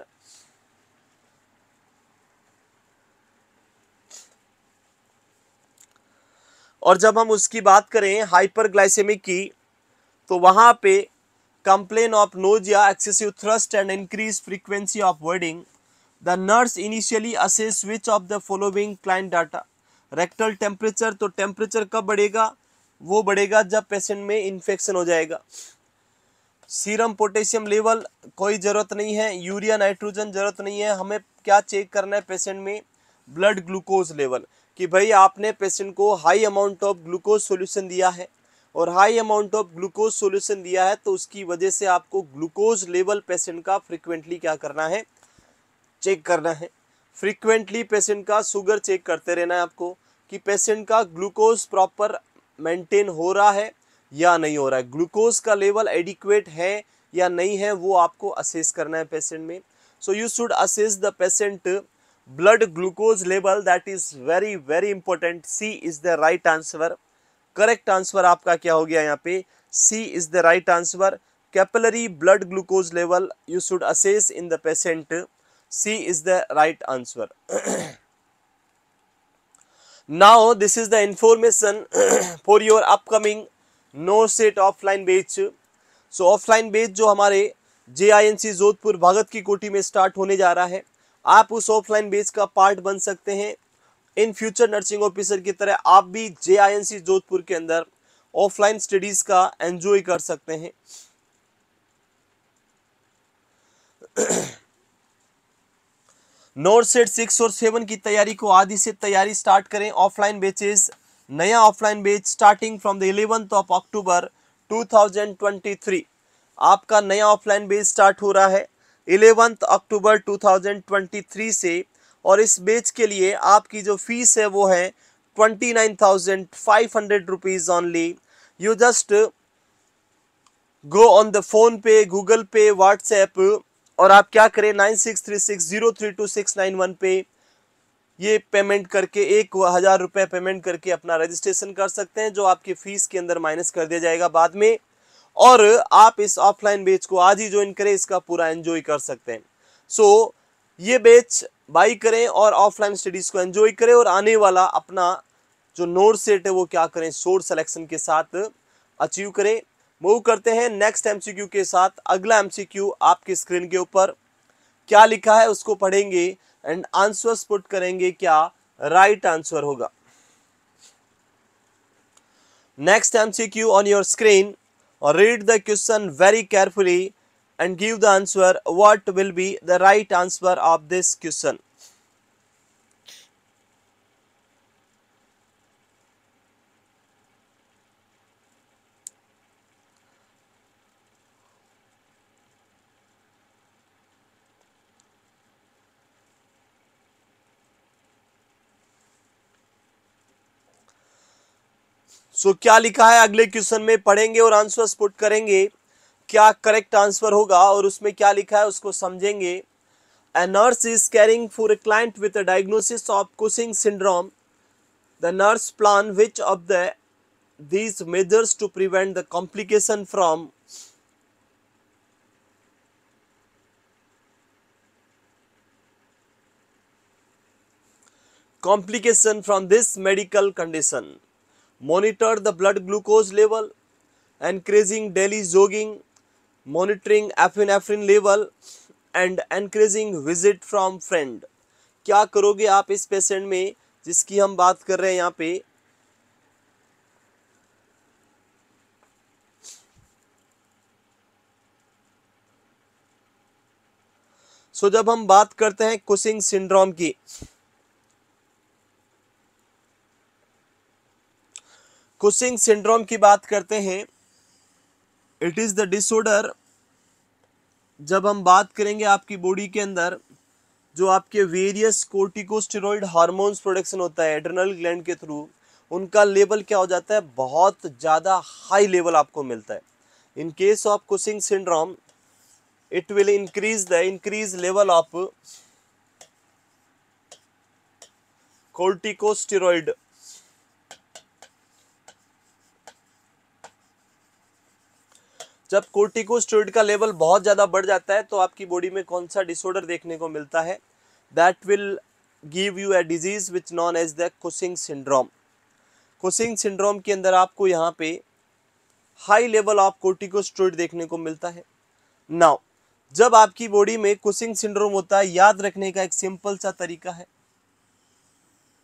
और जब हम उसकी बात करें हाइपरग्लाइसेमिक की तो वहां पे complain of nausea, excessive thirst and increase frequency of voiding. The nurse initially assess which of the following client data. Rectal temperature, तो टेम्परेचर कब बढ़ेगा? वो बढ़ेगा जब पेशेंट में इन्फेक्शन हो जाएगा. सीरम पोटेशियम लेवल कोई ज़रूरत नहीं है, यूरिया नाइट्रोजन ज़रूरत नहीं है। हमें क्या चेक करना है पेशेंट में? ब्लड ग्लूकोज लेवल, कि भाई आपने पेशेंट को high amount of glucose solution दिया है, और high amount of glucose solution दिया है तो उसकी वजह से आपको ग्लूकोज लेवल पेशेंट का फ्रिक्वेंटली क्या करना है? चेक करना है। फ्रीक्वेंटली पेशेंट का शुगर चेक करते रहना है आपको, कि पेशेंट का ग्लूकोज प्रॉपर मेंटेन हो रहा है या नहीं हो रहा है, ग्लूकोज का लेवल एडिक्वेट है या नहीं है, वो आपको असेस करना है पेशेंट में। So you should assess the patient blood glucose level, that is very very important. C is the right answer. Correct answer आपका क्या हो गया यहाँ पे? C is the right answer. Capillary blood glucose level you should assess in the patient. C is the right answer. Now this is the information for your upcoming NORCET offline batch. So offline batch जो हमारे JINC Jodhpur भगत की कोठी में start होने जा रहा है, आप उस ऑफलाइन बैच का पार्ट बन सकते हैं। इन फ्यूचर नर्सिंग ऑफिसर की तरह आप भी JINC जोधपुर के अंदर ऑफलाइन स्टडीज का एंजॉय कर सकते हैं। NORCET 6 और 7 की तैयारी को आदि से तैयारी स्टार्ट करें। ऑफलाइन बैचेस, नया offline batch starting from the 11th of October 2023। आपका नया ऑफलाइन बैच स्टार्ट हो रहा है 11th अक्टूबर 2023 से, और इस बैच के लिए आपकी जो फीस है वो है 29,500 rupees only. You just go on the PhonePe, Google Pay, WhatsApp, और आप क्या करें 9636032691 पे ये पेमेंट करके 1,000 रुपये पेमेंट करके अपना रजिस्ट्रेशन कर सकते हैं, जो आपकी फीस के अंदर माइनस कर दिया जाएगा बाद में, और आप इस ऑफलाइन बैच को आज ही ज्वाइन करें, इसका पूरा एंजॉय कर सकते हैं। सो ये बैच बाई करें और ऑफलाइन स्टडीज को एंजॉय करें, और आने वाला अपना जो NORCET है वो क्या करें, सोर्स सिलेक्शन के साथ अचीव करें। मूव करते हैं नेक्स्ट MCQ के साथ। अगला MCQ आपकी स्क्रीन के ऊपर क्या लिखा है उसको पढ़ेंगे एंड आंसर्स पुट करेंगे, क्या राइट आंसर होगा। Next MCQ on your screen, और read the question very carefully and give the answer. What will be the right answer of this question? So क्या लिखा है अगले क्वेश्चन में पढ़ेंगे और आंसर्स पुट करेंगे, क्या करेक्ट आंसर होगा, और उसमें क्या लिखा है उसको समझेंगे। A nurse is caring for a client with a diagnosis of Cushing syndrome. The nurse plan which of these measures to prevent the complication from this medical condition? Monitor the blood glucose level, encouraging daily jogging, monitoring epinephrine level, and encouraging visit from friend. क्या करोगे आप इस patient में जिसकी हम बात कर रहे हैं यहाँ पे? सो जब हम बात करते हैं कुशिंग सिंड्रोम की, कुशिंग सिंड्रोम की बात करते हैं, इट इज द डिसऑर्डर। जब हम बात करेंगे आपकी बॉडी के अंदर जो आपके वेरियस कोर्टिकोस्टेरॉइड हार्मोन्स प्रोडक्शन होता है एड्रिनल ग्लैंड के थ्रू, उनका लेवल क्या हो जाता है, बहुत ज़्यादा हाई लेवल आपको मिलता है। In case of Cushing syndrome it will increase level of corticosteroid. जब कोर्टिकोस्टेरॉइड का लेवल बहुत ज़्यादा बढ़ जाता है तो आपकी बॉडी में कौन सा डिसऑर्डर देखने को मिलता है? That will give you a disease which known as the Cushing syndrome. Cushing syndrome के अंदर आपको यहाँ पे हाई लेवल ऑफ कोर्टिकोस्टेरॉइड देखने को मिलता है। नाउ जब आपकी बॉडी में कुशिंग सिंड्रोम होता है, याद रखने का एक सिंपल सा तरीका है,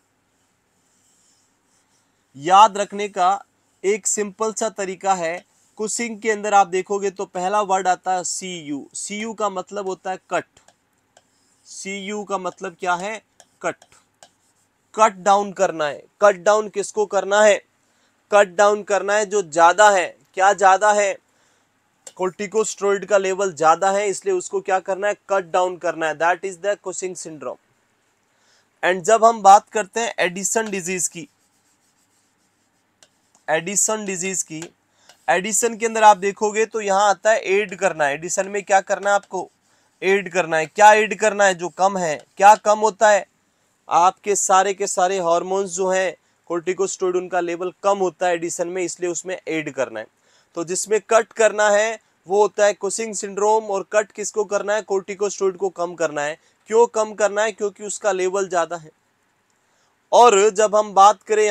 याद रखने का एक सिंपल सा तरीका है कुशिंग के अंदर आप देखोगे तो पहला वर्ड आता है सी यू। सी यू का मतलब होता है कट। सी यू का मतलब क्या है? कट। कट डाउन करना है। कट डाउन किसको करना है? कट डाउन करना है जो ज्यादा है। क्या ज्यादा है? कोर्टिकोस्टेरॉइड का लेवल ज्यादा है, इसलिए उसको क्या करना है? कट डाउन करना है। That is the Cushing syndrome. And जब हम बात करते हैं एडिसन डिजीज की, एडिसन डिजीज की, एडिसन के अंदर आप देखोगे तो यहां आता है एड करना है। एडिसन में क्या करना है आपको? एड करना है। क्या एड करना है? जो कम है। क्या कम होता है? आपके सारे के सारे हार्मोन्स जो हैं कोर्टिकोस्टेरॉइड, उनका लेवल कम होता है एडिसन में, इसलिए उसमें ऐड करना है। तो जिसमें कट करना है वो होता है कुशिंग सिंड्रोम, और कट किसको करना है? कोर्टिकोस्टेरॉइड को कम करना है। क्यों कम करना है? क्योंकि उसका लेवल ज्यादा है। और जब हम बात करें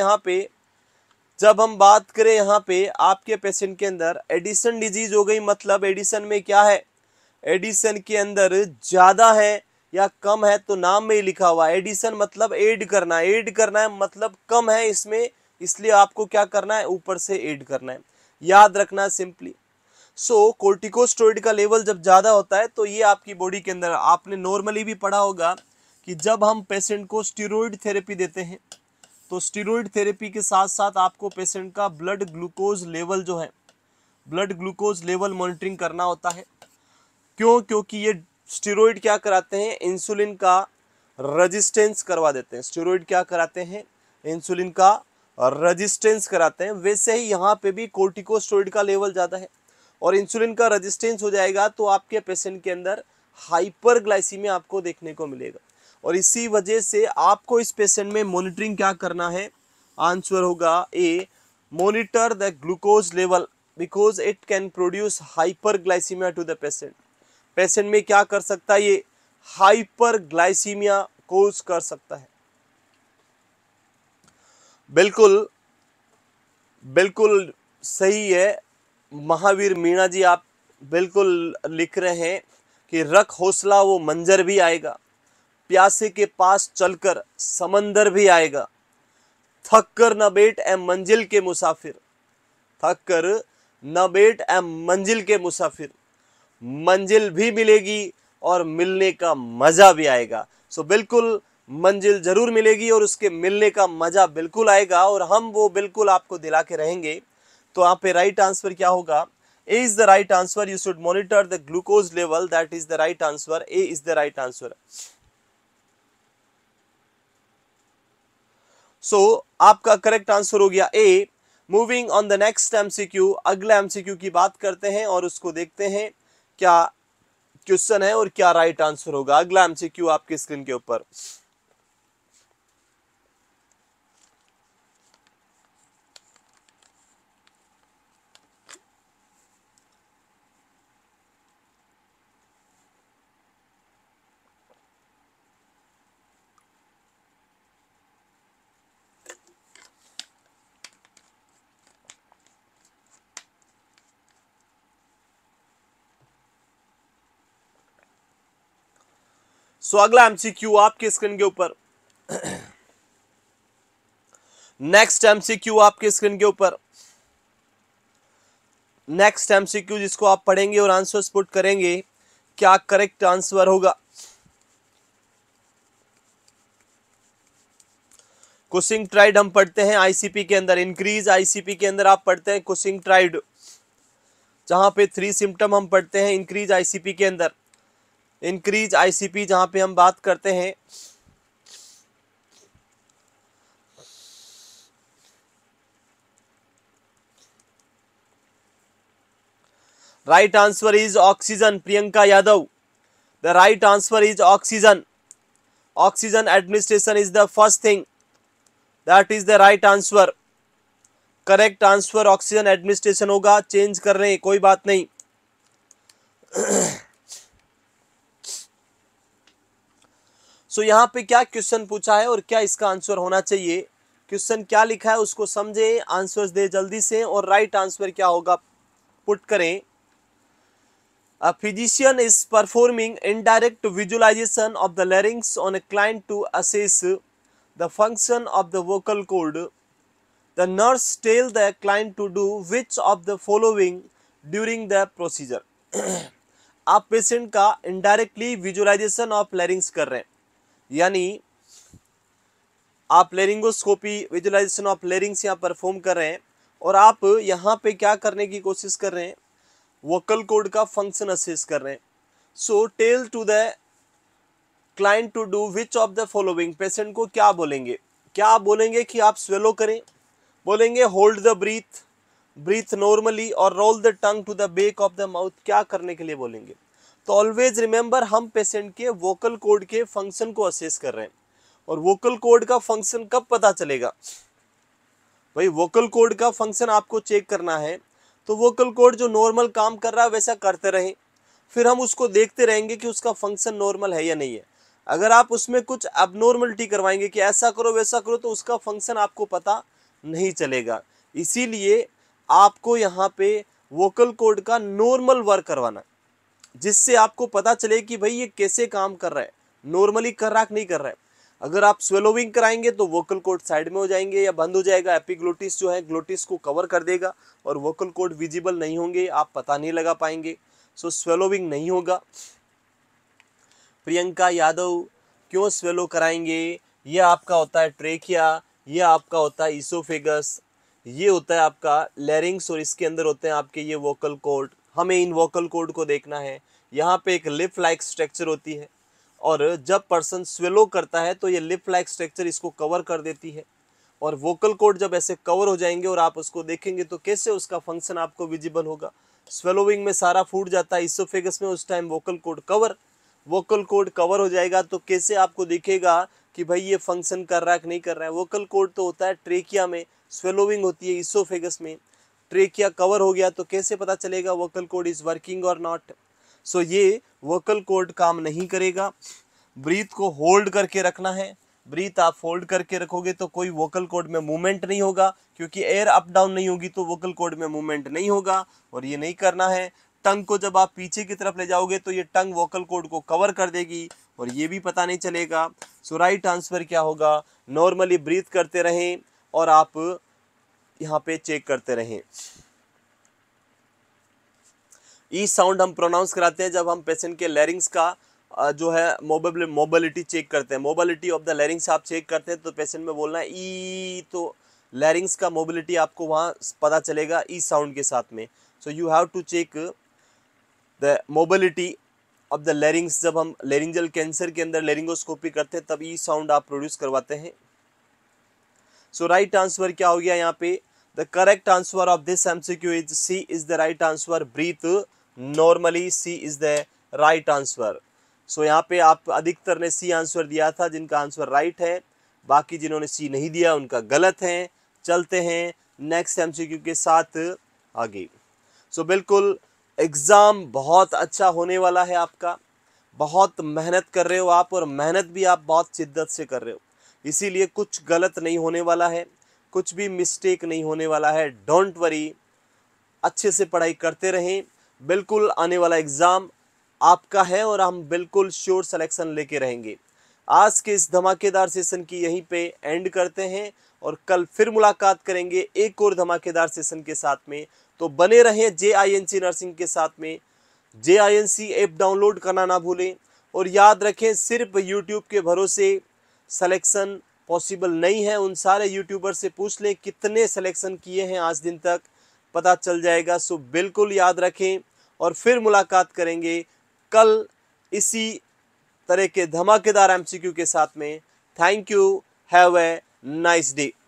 यहाँ पे आपके पेशेंट के अंदर एडिसन डिजीज हो गई, मतलब एडिसन में क्या है? एडिसन के अंदर ज्यादा है या कम है, तो नाम में ही लिखा हुआ है एडिसन मतलब ऐड करना है। ऐड करना है मतलब कम है इसमें, इसलिए आपको क्या करना है? ऊपर से ऐड करना है। याद रखना सिंपली। सो कोर्टिकोस्टेरॉइड का लेवल जब ज्यादा होता है तो ये आपकी बॉडी के अंदर, आपने नॉर्मली भी पढ़ा होगा कि जब हम पेशेंट को स्टेरॉइड थेरेपी देते हैं तो स्टेरॉइड थेरेपी के साथ साथ आपको पेशेंट का ब्लड ग्लूकोज लेवल जो है, ब्लड ग्लूकोज लेवल मॉनिटरिंग करना होता है। क्यों? क्योंकि ये स्टेरॉइड क्या कराते हैं? इंसुलिन का रेजिस्टेंस करवा देते हैं। स्टेरॉइड क्या कराते हैं? इंसुलिन का रेजिस्टेंस कराते हैं। वैसे ही यहाँ पे भी कोर्टिकोस्टेरॉइड का लेवल ज़्यादा है और इंसुलिन का रेजिस्टेंस हो जाएगा तो आपके पेशेंट के अंदर हाइपरग्लाइसीमिया आपको देखने को मिलेगा। और इसी वजह से आपको इस पेशेंट में मॉनिटरिंग क्या करना है? आंसर होगा A, monitor the glucose level because it can produce hyperglycaemia to the patient. Patient में क्या कर सकता है? ये हाइपरग्लाइसीमिया कोज कर सकता है। बिल्कुल बिल्कुल सही है महावीर मीणा जी, आप बिल्कुल लिख रहे हैं कि रख हौसला वो मंजर भी आएगा, प्यासे के पास चलकर समंदर भी आएगा, थक कर न बैठ ए मंजिल के मुसाफिर, थक कर न बैठ ए मंजिल के मुसाफिर, मंजिल भी मिलेगी और मिलने का मजा भी आएगा। सो बिल्कुल मंजिल जरूर मिलेगी और उसके मिलने का मजा बिल्कुल आएगा, और हम वो बिल्कुल आपको दिला के रहेंगे। तो यहाँ पे राइट आंसर क्या होगा? A is the right answer. You should monitor the glucose level, that is the right answer. A is the right answer. So आपका करेक्ट आंसर हो गया A. Moving on the next MCQ, अगला MCQ की बात करते हैं और उसको देखते हैं क्या क्वेश्चन है और क्या राइट आंसर होगा। अगला एमसीक्यू आपकी स्क्रीन के ऊपर। सो अगला एमसीक्यू आपके स्क्रीन के ऊपर। नेक्स्ट एमसीक्यू आपके स्क्रीन के ऊपर। नेक्स्ट एमसीक्यू जिसको आप पढ़ेंगे और आंसर्स पुट करेंगे, क्या करेक्ट आंसर होगा? कुशिंग ट्राइड हम पढ़ते हैं आईसीपी के अंदर, इंक्रीज आईसीपी के अंदर आप पढ़ते हैं कुशिंग ट्राइड, जहां पे 3 सिम्टम हम पढ़ते हैं इंक्रीज आईसीपी के अंदर। इंक्रीज आईसीपी जहां पे हम बात करते हैं, right answer is oxygen. Priyanka Yadav, the right answer is oxygen. Oxygen administration is the first thing, that is the right answer. Correct answer oxygen administration होगा। चेंज कर रहे हैं, कोई बात नहीं। सो यहाँ पे क्या क्वेश्चन पूछा है और क्या इसका आंसर होना चाहिए, क्वेश्चन क्या लिखा है उसको समझे, आंसर्स दे जल्दी से, और राइट आंसर क्या होगा पुट करें। A physician is performing indirect visualization of the larynx on a client to assess the function of the vocal cord. The nurse tells the client to do which of the following during the procedure. आप patient का indirectly visualization of larynx कर रहे हैं, यानी आप laryngoscopy visualization of larynx यहाँ perform कर रहे हैं और आप यहाँ पे क्या करने की कोशिश कर रहे हैं, वोकल कॉर्ड का फंक्शन असेस कर रहे हैं। So tell to the client to do which of the following, patient को क्या बोलेंगे, क्या आप बोलेंगे कि आप स्वेलो करें, बोलेंगे hold the breath, breathe normally और roll the tongue to the back of the mouth, क्या करने के लिए बोलेंगे। तो ऑलवेज रिमेंबर हम पेशेंट के वोकल कॉर्ड के फंक्शन को असेस कर रहे हैं। और वोकल कॉर्ड का फंक्शन कब पता चलेगा भाई, वोकल कॉर्ड का फंक्शन आपको चेक करना है तो वोकल कॉर्ड जो नॉर्मल काम कर रहा है वैसा करते रहें, फिर हम उसको देखते रहेंगे कि उसका फंक्शन नॉर्मल है या नहीं है। अगर आप उसमें कुछ अबनॉर्मलिटी करवाएंगे कि ऐसा करो वैसा करो तो उसका फंक्शन आपको पता नहीं चलेगा। इसीलिए आपको यहाँ पे वोकल कॉर्ड का नॉर्मल वर्क करवाना, जिससे आपको पता चले कि भाई ये कैसे काम कर रहा है, नॉर्मली कर रहा कि नहीं कर रहा है। अगर आप स्वेलोविंग कराएंगे तो वोकल कॉर्ड साइड में हो जाएंगे या बंद हो जाएगा, एपिग्लोटिस जो है ग्लोटिस को कवर कर देगा और वोकल कॉर्ड विजिबल नहीं होंगे, आप पता नहीं लगा पाएंगे। सो स्वेलोविंग नहीं होगा। प्रियंका यादव क्यों स्वेलो कराएंगे, ये आपका होता है ट्रेकिया, ये आपका होता है इसोफेगस, ये होता है आपका लैरिंग्स और इसके अंदर होते हैं आपके ये वोकल कॉर्ड। हमें इन वोकल कॉर्ड को देखना है। यहाँ पे एक लिप लाइक स्ट्रक्चर होती है और जब पर्सन स्वेलो करता है तो ये लिप लाइक स्ट्रक्चर इसको कवर कर देती है और वोकल कॉर्ड जब ऐसे कवर हो जाएंगे और आप उसको देखेंगे तो कैसे उसका फंक्शन आपको विजिबल होगा। स्वेलोविंग में सारा फूड जाता है, इसोफेगस में उस time vocal cord cover, vocal cord cover हो जाएगा तो कैसे आपको दिखेगा कि भाई ये फंक्शन कर रहा है कि नहीं कर रहा है। वोकल कॉर्ड तो होता है ट्रेकिया में, स्वेलोविंग होती है इसोफेगस में। ट्रेकिया कवर हो गया तो कैसे पता चलेगा वोकल कॉर्ड इज वर्किंग और नॉट। सो ये वोकल कॉर्ड काम नहीं करेगा। ब्रीथ को होल्ड करके रखना है, ब्रीथ आप होल्ड करके रखोगे तो कोई वोकल कॉर्ड में मूवमेंट नहीं होगा, क्योंकि एयर अप डाउन नहीं होगी तो वोकल कॉर्ड में मूवमेंट नहीं होगा और ये नहीं करना है। टंग को जब आप पीछे की तरफ ले जाओगे तो ये टंग वोकल कॉर्ड को कवर कर देगी और ये भी पता नहीं चलेगा। सो राइट आंसर क्या होगा, नॉर्मली ब्रीथ करते रहें और आप यहाँ पे चेक करते रहें। ई साउंड हम प्रोनाउंस कराते हैं जब हम पेशेंट के लैरिंग्स का जो है मोबिलिटी चेक करते हैं। मोबिलिटी ऑफ द लैरिंग्स आप चेक करते हैं तो पेशेंट में बोलना है ई, तो लैरिंग्स का मोबिलिटी आपको वहाँ पता चलेगा ई साउंड के साथ में। So you have to check the mobility of the larynx. जब हम लैरिंजल कैंसर के अंदर लैरिंगोस्कोपी करते हैं तब ई साउंड आप प्रोड्यूस करवाते हैं। सो राइट आंसर क्या हो गया यहाँ पे, the correct answer of this MCQ is C is the right answer, breathe normally, C is the right answer. So यहाँ पे आप अधिकतर ने सी आंसर दिया था जिनका आंसर राइट है, बाकी जिन्होंने सी नहीं दिया उनका गलत है। चलते हैं नेक्स्ट एमसीक्यू के साथ आगे। सो बिल्कुल एग्ज़ाम बहुत अच्छा होने वाला है आपका, बहुत मेहनत कर रहे हो आप और मेहनत भी आप बहुत शिद्दत से कर रहे हो, इसीलिए कुछ गलत नहीं होने वाला है, कुछ भी मिस्टेक नहीं होने वाला है। डोंट वरी, अच्छे से पढ़ाई करते रहें। बिल्कुल आने वाला एग्ज़ाम आपका है और हम बिल्कुल श्योर सिलेक्शन लेके रहेंगे। आज के इस धमाकेदार सेशन की यहीं पे एंड करते हैं और कल फिर मुलाकात करेंगे एक और धमाकेदार सेशन के साथ में। तो बने रहें JINC नर्सिंग के साथ में। JINC ऐप डाउनलोड करना ना भूलें और याद रखें सिर्फ यूट्यूब के भरोसे सिलेक्शन पॉसिबल नहीं है। उन सारे यूट्यूबर से पूछ लें कितने सिलेक्शन किए हैं आज दिन तक, पता चल जाएगा। सो बिल्कुल याद रखें और फिर मुलाकात करेंगे कल इसी तरह के धमाकेदार MCQ के साथ में। Thank you, have a nice day.